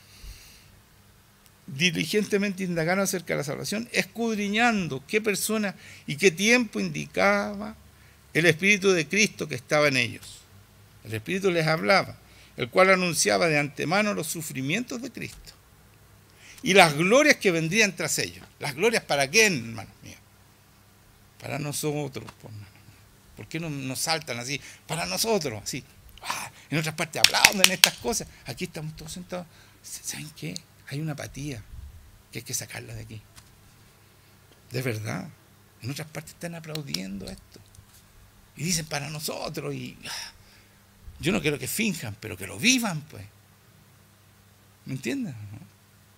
Diligentemente indagaron acerca de la salvación, escudriñando qué persona y qué tiempo indicaba el Espíritu de Cristo que estaba en ellos. El Espíritu les hablaba, el cual anunciaba de antemano los sufrimientos de Cristo y las glorias que vendrían tras ellos. ¿Las glorias para quién, hermanos míos? Para nosotros, por hermanos. ¿Por qué no nos saltan así? Para nosotros, así. Ah, en otras partes aplauden estas cosas. Aquí estamos todos sentados. ¿Saben qué? Hay una apatía que hay que sacarla de aquí. De verdad. En otras partes están aplaudiendo esto. Y dicen para nosotros. Y ah, yo no quiero que finjan, pero que lo vivan, pues. ¿Me entienden? ¿No?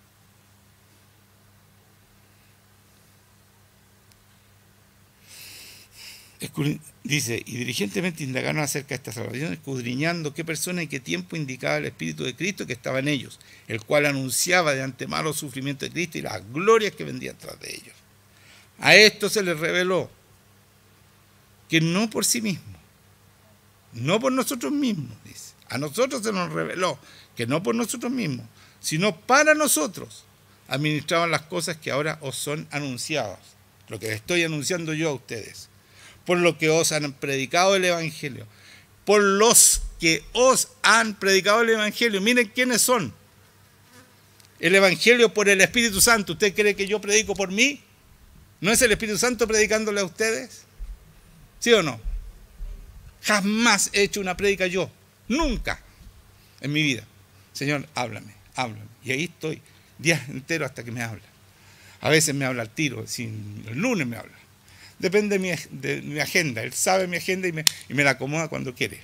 Dice, y diligentemente indagaron acerca de esta salvación, escudriñando qué persona y qué tiempo indicaba el Espíritu de Cristo que estaba en ellos, el cual anunciaba de antemano los sufrimientos de Cristo y las glorias que vendrían tras de ellos. A esto se les reveló que no por sí mismo, no por nosotros mismos, dice, a nosotros se nos reveló que no por nosotros mismos, sino para nosotros administraban las cosas que ahora os son anunciadas, lo que estoy anunciando yo a ustedes, por lo que os han predicado el Evangelio, por los que os han predicado el Evangelio. Miren quiénes son. El Evangelio por el Espíritu Santo. ¿Usted cree que yo predico por mí? ¿No es el Espíritu Santo predicándole a ustedes? ¿Sí o no? Jamás he hecho una prédica yo. Nunca en mi vida. Señor, háblame, háblame. Y ahí estoy, días enteros hasta que me habla. A veces me habla al tiro, si el lunes me habla. Depende de mi, de mi agenda. Él sabe mi agenda y me, y me la acomoda cuando quiere.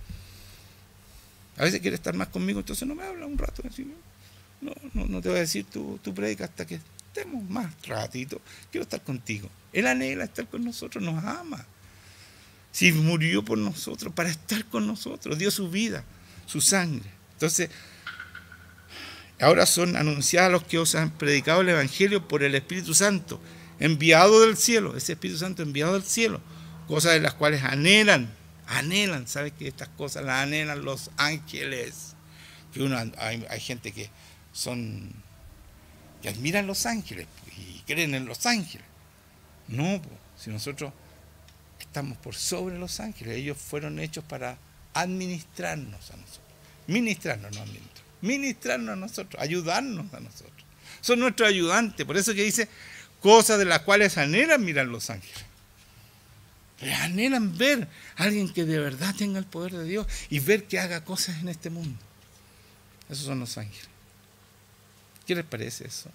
A veces quiere estar más conmigo, entonces no me habla un rato. Así, no, no, no te voy a decir tu, tu predica hasta que estemos más ratito. Quiero estar contigo. Él anhela estar con nosotros, nos ama. Si murió por nosotros, para estar con nosotros, dio su vida, su sangre. Entonces, ahora son anunciados los que os han predicado el Evangelio por el Espíritu Santo, enviado del cielo, ese Espíritu Santo enviado del cielo, cosas de las cuales anhelan, anhelan, ¿sabes que estas cosas las anhelan los ángeles? Que uno, hay, hay gente que son, que admiran los ángeles y creen en los ángeles. No, si nosotros estamos por sobre los ángeles, ellos fueron hechos para administrarnos a nosotros, ministrarnos, no administrar, ministrarnos a nosotros, ayudarnos a nosotros. Son nuestros ayudantes, por eso que dice, cosas de las cuales anhelan mirar los ángeles. Anhelan ver a alguien que de verdad tenga el poder de Dios y ver que haga cosas en este mundo. Esos son los ángeles. ¿Qué les parece eso?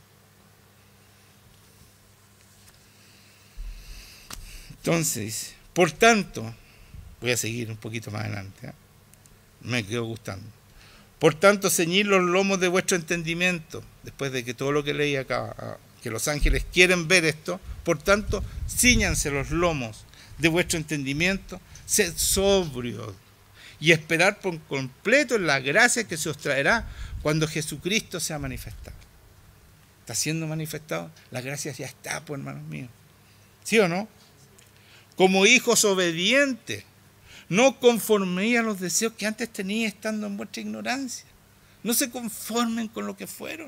Entonces, por tanto, voy a seguir un poquito más adelante, ¿eh? Me quedo gustando. Por tanto, ceñid los lomos de vuestro entendimiento, después de que todo lo que leí acá, que los ángeles quieren ver esto, por tanto, cíñanse los lomos de vuestro entendimiento, sed sobrios y esperar por completo en la gracia que se os traerá cuando Jesucristo sea manifestado. ¿Está siendo manifestado? La gracia ya está, pues, hermanos míos. ¿Sí o no? Como hijos obedientes, no conforméis a los deseos que antes teníais estando en vuestra ignorancia. No se conformen con lo que fueron,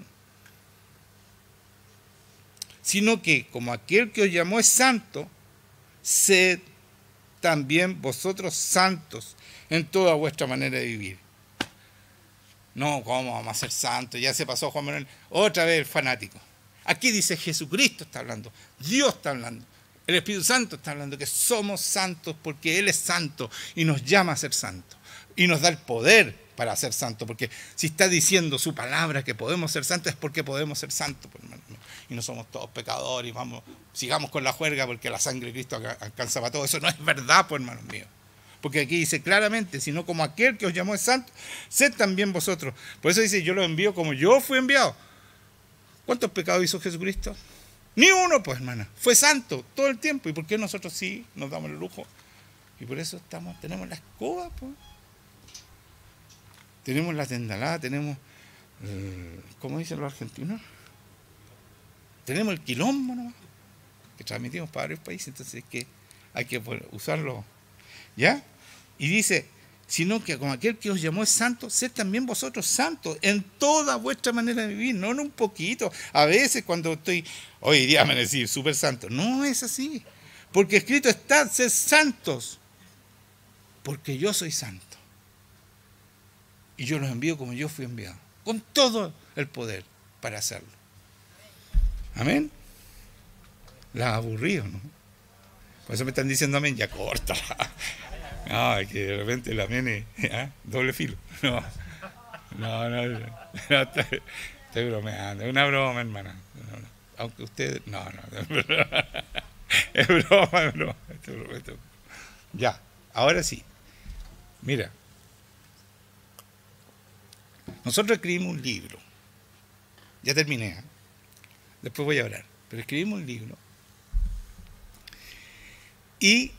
sino que como aquel que os llamó es santo, sed también vosotros santos en toda vuestra manera de vivir. No, ¿cómo vamos a ser santos? Ya se pasó Juan Manuel. Otra vez el fanático. Aquí dice Jesucristo está hablando, Dios está hablando, el Espíritu Santo está hablando que somos santos porque Él es santo y nos llama a ser santos. Y nos da el poder para ser santos, porque si está diciendo su palabra que podemos ser santos es porque podemos ser santos, pues, hermano. Y no somos todos pecadores y vamos, sigamos con la juerga porque la sangre de Cristo alcanza para todo. Eso no es verdad, pues, hermanos míos. Porque aquí dice claramente, sino como aquel que os llamó es santo, sed también vosotros. Por eso dice, yo los envío como yo fui enviado. ¿Cuántos pecados hizo Jesucristo? Ni uno, pues, hermana. Fue santo todo el tiempo. ¿Y por qué nosotros sí nos damos el lujo? Y por eso estamos, tenemos la escoba, pues. Tenemos la tendalada, tenemos, eh, ¿cómo dicen los argentinos? Tenemos el quilombo, ¿no? Que transmitimos para varios países, entonces que hay que usarlo, ¿ya? Y dice, sino que como aquel que os llamó es santo, sed también vosotros santos en toda vuestra manera de vivir, no en un poquito. A veces cuando estoy, hoy día me decir súper santo, no es así, porque escrito está, sed santos, porque yo soy santo. Y yo los envío como yo fui enviado, con todo el poder para hacerlo. Amén. Las aburrido, ¿no? Por eso me están diciendo amén, ya corta. No, es que de repente el amén es ¿eh? doble filo. No, no, no, no estoy, estoy bromeando. Es una broma, hermana. No, no. Aunque ustedes, no, no, es broma, es broma, es broma. Esto es broma, esto es broma. Ya, ahora sí. Mira. Nosotros escribimos un libro. Ya terminé. ¿eh? Después voy a hablar. Pero escribimos un libro. Y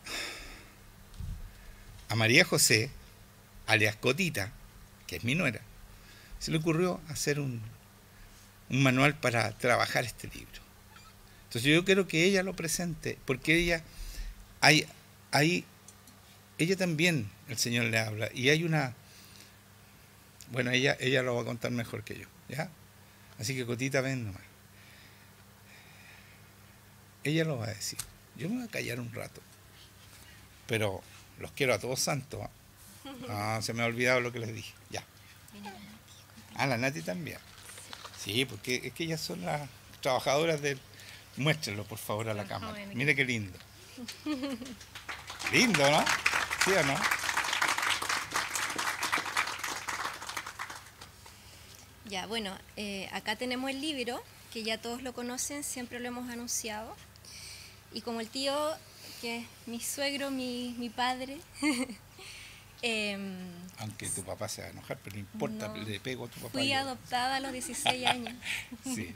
a María José, alias Cotita, que es mi nuera, se le ocurrió hacer un, un manual para trabajar este libro. Entonces yo quiero que ella lo presente, porque ella, hay, hay, ella también, el Señor le habla, y hay una... Bueno, ella, ella lo va a contar mejor que yo, ¿ya? Así que Cotita, ven nomás. Ella lo va a decir. Yo me voy a callar un rato. Pero los quiero a todos santos. ¿eh? Ah, se me ha olvidado lo que les dije. Ya. Ah, la Nati también. Sí, porque es que ellas son las trabajadoras del... Muéstrenlo, por favor, a la cámara. Mire qué lindo. Lindo, ¿no? ¿Sí o no? Ya, bueno, eh, acá tenemos el libro, que ya todos lo conocen, siempre lo hemos anunciado. Y como el tío, que es mi suegro, mi, mi padre... eh, Aunque tu papá se va a enojar, pero no importa, no, le pego a tu papá. fui yo. adoptada a los dieciséis años. Sí.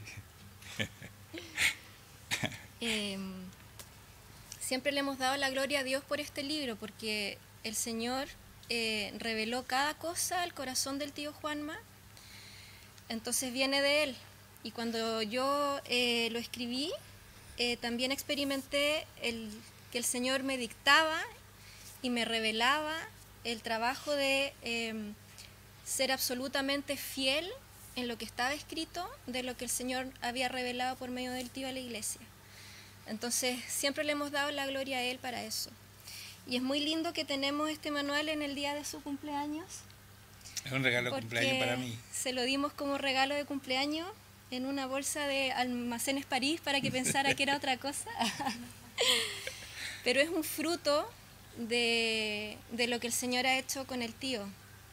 eh, siempre le hemos dado la gloria a Dios por este libro, porque el Señor eh, reveló cada cosa al corazón del tío Juanma. Entonces viene de él. Y cuando yo eh, lo escribí, eh, también experimenté el, que el Señor me dictaba y me revelaba el trabajo de eh, ser absolutamente fiel en lo que estaba escrito, de lo que el Señor había revelado por medio del tío a la iglesia. Entonces siempre le hemos dado la gloria a Él para eso. Y es muy lindo que tenemos este manual en el día de su cumpleaños. Es un regalo de cumpleaños para mí. Se lo dimos como regalo de cumpleaños en una bolsa de Almacenes París para que pensara que era otra cosa. Pero es un fruto de, de lo que el Señor ha hecho con el tío.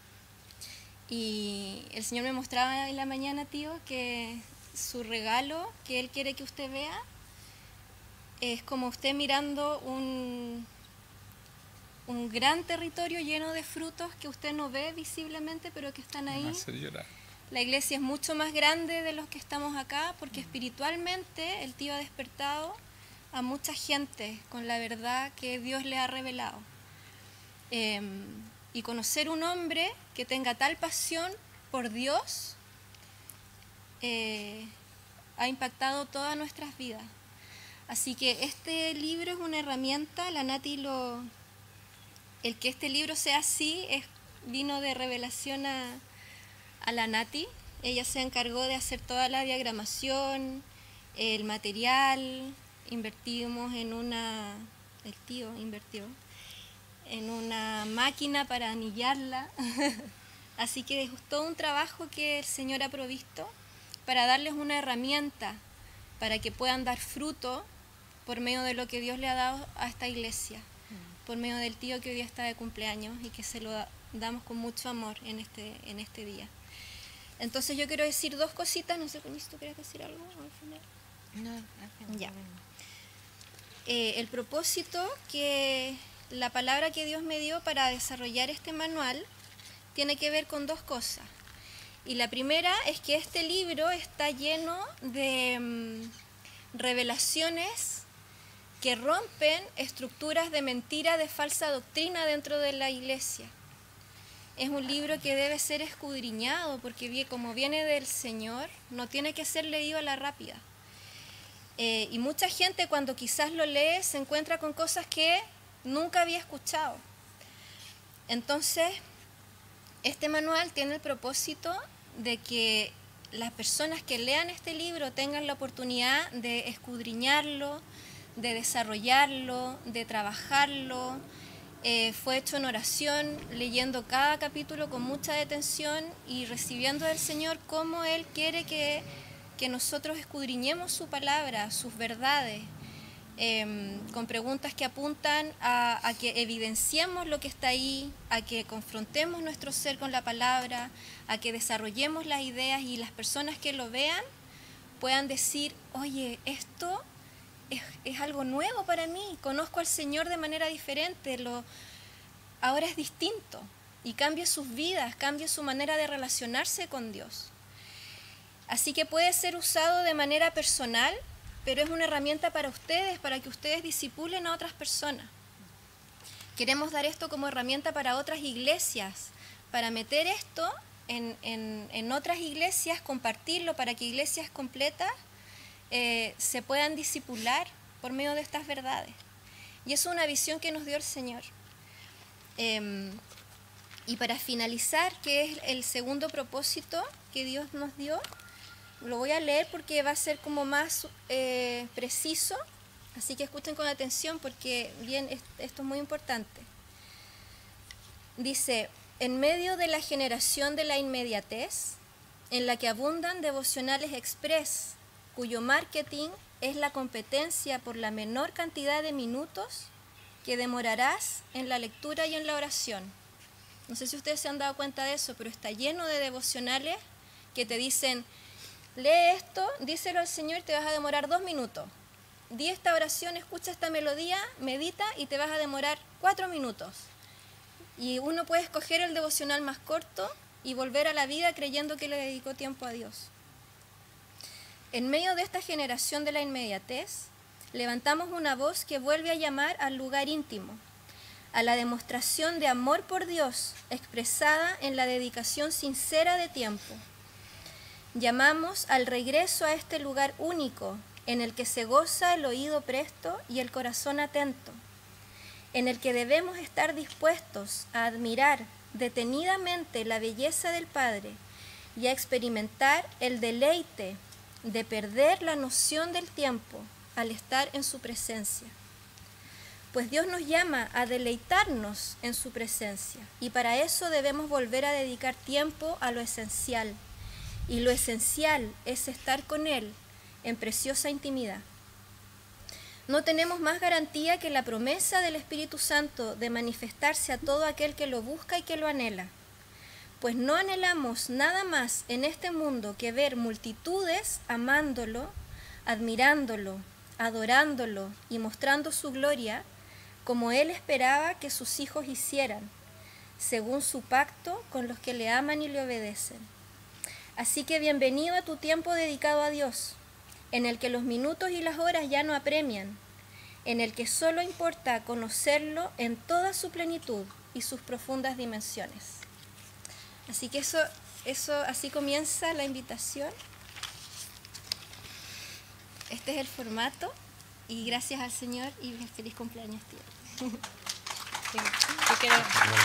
Y el Señor me mostraba en la mañana, tío, que su regalo que Él quiere que usted vea es como usted mirando un, un gran territorio lleno de frutos que usted no ve visiblemente, pero que están ahí. Me hace llorar. La iglesia es mucho más grande de los que estamos acá, porque espiritualmente el tío ha despertado a mucha gente con la verdad que Dios le ha revelado. Eh, y conocer un hombre que tenga tal pasión por Dios eh, ha impactado todas nuestras vidas. Así que este libro es una herramienta, la Nati lo... El que este libro sea así es, vino de revelación a, a la Nati. Ella se encargó de hacer toda la diagramación, el material, invertimos en una... El tío invirtió en una máquina para anillarla. Así que es todo un trabajo que el Señor ha provisto para darles una herramienta para que puedan dar fruto por medio de lo que Dios le ha dado a esta iglesia, por medio del tío que hoy día está de cumpleaños y que se lo damos con mucho amor en este, en este día. Entonces yo quiero decir dos cositas, no sé, si tú quieres decir algo al final. No, al final. Ya. Eh, el propósito que la palabra que Dios me dio para desarrollar este manual tiene que ver con dos cosas. Y la primera es que este libro está lleno de um, revelaciones que rompen estructuras de mentira, de falsa doctrina dentro de la iglesia. Es un libro que debe ser escudriñado porque como viene del Señor, no tiene que ser leído a la rápida. Eh, y mucha gente cuando quizás lo lee se encuentra con cosas que nunca había escuchado. Entonces, este manual tiene el propósito de que las personas que lean este libro tengan la oportunidad de escudriñarlo, de desarrollarlo, de trabajarlo. Eh, fue hecho en oración, leyendo cada capítulo con mucha detención y recibiendo del Señor cómo Él quiere que, que nosotros escudriñemos su palabra, sus verdades, eh, con preguntas que apuntan a, a que evidenciemos lo que está ahí, a que confrontemos nuestro ser con la palabra, a que desarrollemos las ideas y las personas que lo vean puedan decir, oye, esto es, es algo nuevo para mí, conozco al Señor de manera diferente, lo, ahora es distinto, y cambie sus vidas, cambie su manera de relacionarse con Dios. Así que puede ser usado de manera personal, pero es una herramienta para ustedes, para que ustedes discipulen a otras personas. Queremos dar esto como herramienta para otras iglesias, para meter esto en, en, en otras iglesias, compartirlo para que iglesias completas eh, se puedan discipular por medio de estas verdades. Y eso es una visión que nos dio el Señor. Eh, y para finalizar, que es el segundo propósito que Dios nos dio, lo voy a leer porque va a ser como más eh, preciso, así que escuchen con atención porque bien, esto es muy importante. Dice, en medio de la generación de la inmediatez, en la que abundan devocionales express, cuyo marketing es la competencia por la menor cantidad de minutos que demorarás en la lectura y en la oración. No sé si ustedes se han dado cuenta de eso, pero está lleno de devocionales que te dicen, lee esto, díselo al Señor y te vas a demorar dos minutos. Di esta oración, escucha esta melodía, medita y te vas a demorar cuatro minutos. Y uno puede escoger el devocional más corto y volver a la vida creyendo que le dedicó tiempo a Dios. En medio de esta generación de la inmediatez, levantamos una voz que vuelve a llamar al lugar íntimo, a la demostración de amor por Dios expresada en la dedicación sincera de tiempo. Llamamos al regreso a este lugar único en el que se goza el oído presto y el corazón atento, en el que debemos estar dispuestos a admirar detenidamente la belleza del Padre y a experimentar el deleite de perder la noción del tiempo al estar en su presencia. Pues Dios nos llama a deleitarnos en su presencia y para eso debemos volver a dedicar tiempo a lo esencial y lo esencial es estar con Él en preciosa intimidad. No tenemos más garantía que la promesa del Espíritu Santo de manifestarse a todo aquel que lo busca y que lo anhela, pues no anhelamos nada más en este mundo que ver multitudes amándolo, admirándolo, adorándolo y mostrando su gloria, como Él esperaba que sus hijos hicieran, según su pacto con los que le aman y le obedecen. Así que bienvenido a tu tiempo dedicado a Dios, en el que los minutos y las horas ya no apremian, en el que solo importa conocerlo en toda su plenitud y sus profundas dimensiones. Así que eso, eso así comienza la invitación. Este es el formato, y gracias al Señor y feliz cumpleaños, tío. Yo quiero...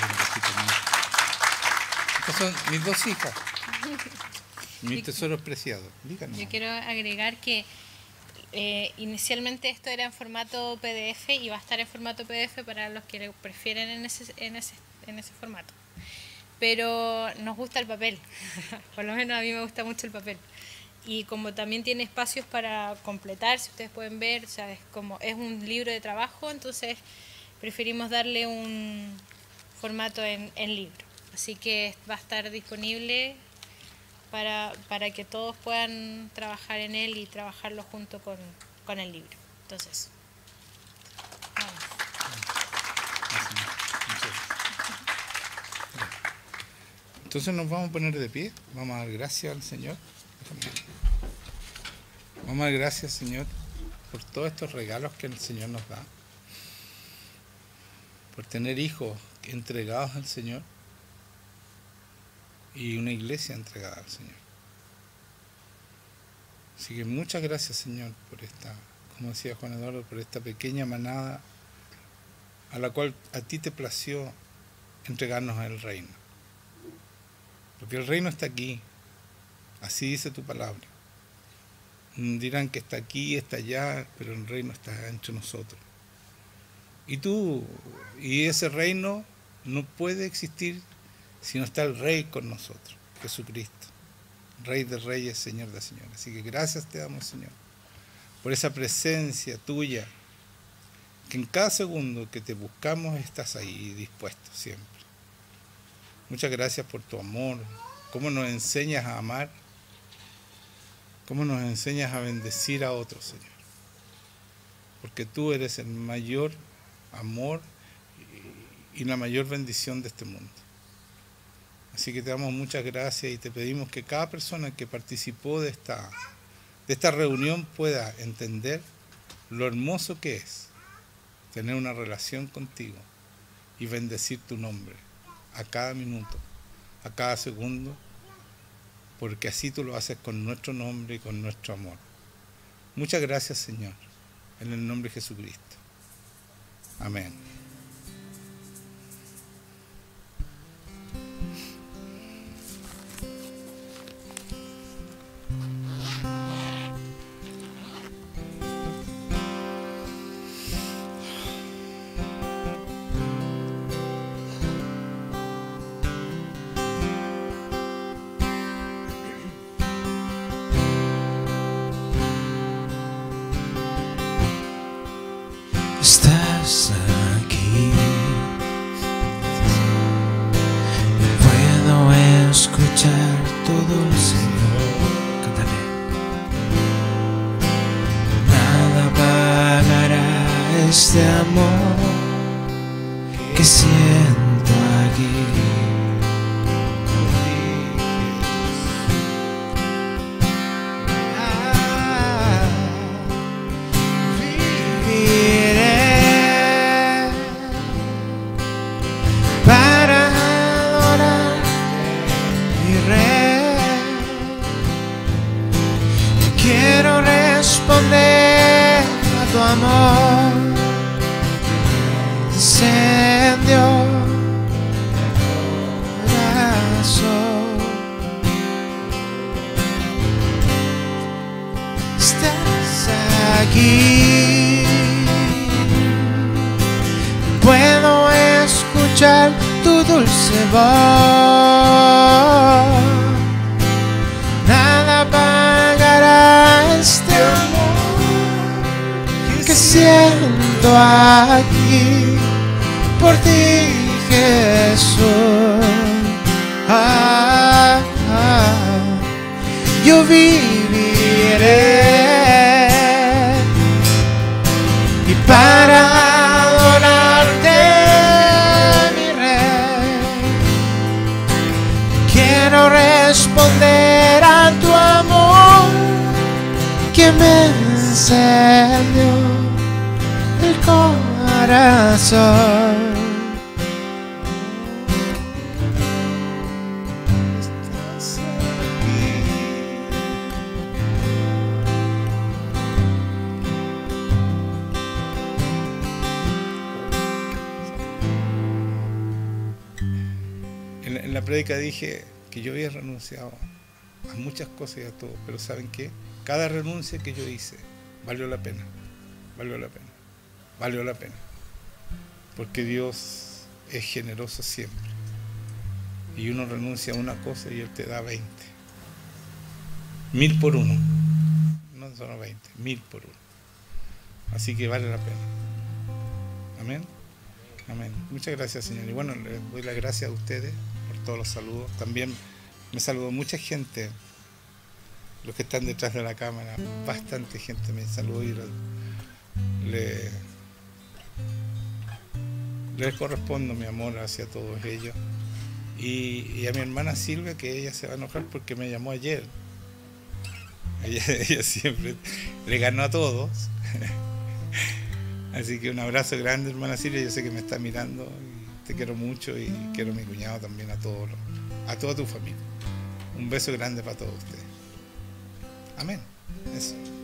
Estas son mis dos hijas, mis tesoros preciados. Díganos. Yo quiero agregar que eh, inicialmente esto era en formato P D F y va a estar en formato P D F para los que prefieren en ese, en ese, en ese formato. Pero nos gusta el papel, por lo menos a mí me gusta mucho el papel. Y como también tiene espacios para completar, si ustedes pueden ver, o sea, es, como, es un libro de trabajo, entonces preferimos darle un formato en, en libro. Así que va a estar disponible para, para que todos puedan trabajar en él y trabajarlo junto con, con el libro. Entonces, vamos. Entonces nos vamos a poner de pie, vamos a dar gracias al Señor. Vamos a dar gracias, Señor, por todos estos regalos que el Señor nos da, por tener hijos entregados al Señor y una iglesia entregada al Señor. Así que muchas gracias, Señor, por esta, como decía Juan Eduardo, por esta pequeña manada a la cual a ti te plació entregarnos el reino. Porque el reino está aquí, así dice tu palabra. Dirán que está aquí, está allá, pero el reino está entre nosotros. Y tú, y ese reino no puede existir si no está el Rey con nosotros, Jesucristo, Rey de Reyes, Señor de Señores. Así que gracias te damos, Señor, por esa presencia tuya, que en cada segundo que te buscamos estás ahí dispuesto siempre. Muchas gracias por tu amor, cómo nos enseñas a amar, cómo nos enseñas a bendecir a otros, Señor. Porque tú eres el mayor amor y la mayor bendición de este mundo. Así que te damos muchas gracias y te pedimos que cada persona que participó de esta, de esta reunión pueda entender lo hermoso que es tener una relación contigo y bendecir tu nombre a cada minuto, a cada segundo, porque así tú lo haces con nuestro nombre y con nuestro amor. Muchas gracias, Señor, en el nombre de Jesucristo. Amén. Estás aquí, puedo escuchar todo el Señor. Cántale. Nada pagará este amor que siento aquí. Amor incendió corazón. Estás aquí, puedo escuchar tu dulce voz. aquí por ti, Jesús. Ah, ah, yo viviré y para adorarte, mi Rey, quiero responder a tu amor que me encendió el corazón. Estás aquí. En la, en la prédica dije que yo había renunciado a muchas cosas y a todo, pero ¿saben qué? Cada renuncia que yo hice valió la pena, valió la pena, valió la pena, porque Dios es generoso siempre, y uno renuncia a una cosa y Él te da veinte, mil por uno, no solo veinte, mil por uno, así que vale la pena. Amén, amén. Muchas gracias, Señor, y bueno, les doy las gracias a ustedes por todos los saludos. También me saludó mucha gente, los que están detrás de la cámara, bastante gente me saludó y le, les correspondo mi amor hacia todos ellos. Y, y a mi hermana Silvia, que ella se va a enojar porque me llamó ayer. Ella, ella siempre le ganó a todos. Así que un abrazo grande, hermana Silvia, yo sé que me está mirando, y te quiero mucho y quiero a mi cuñado también, a todos, a toda tu familia. Un beso grande para todos ustedes. Amén. Eso.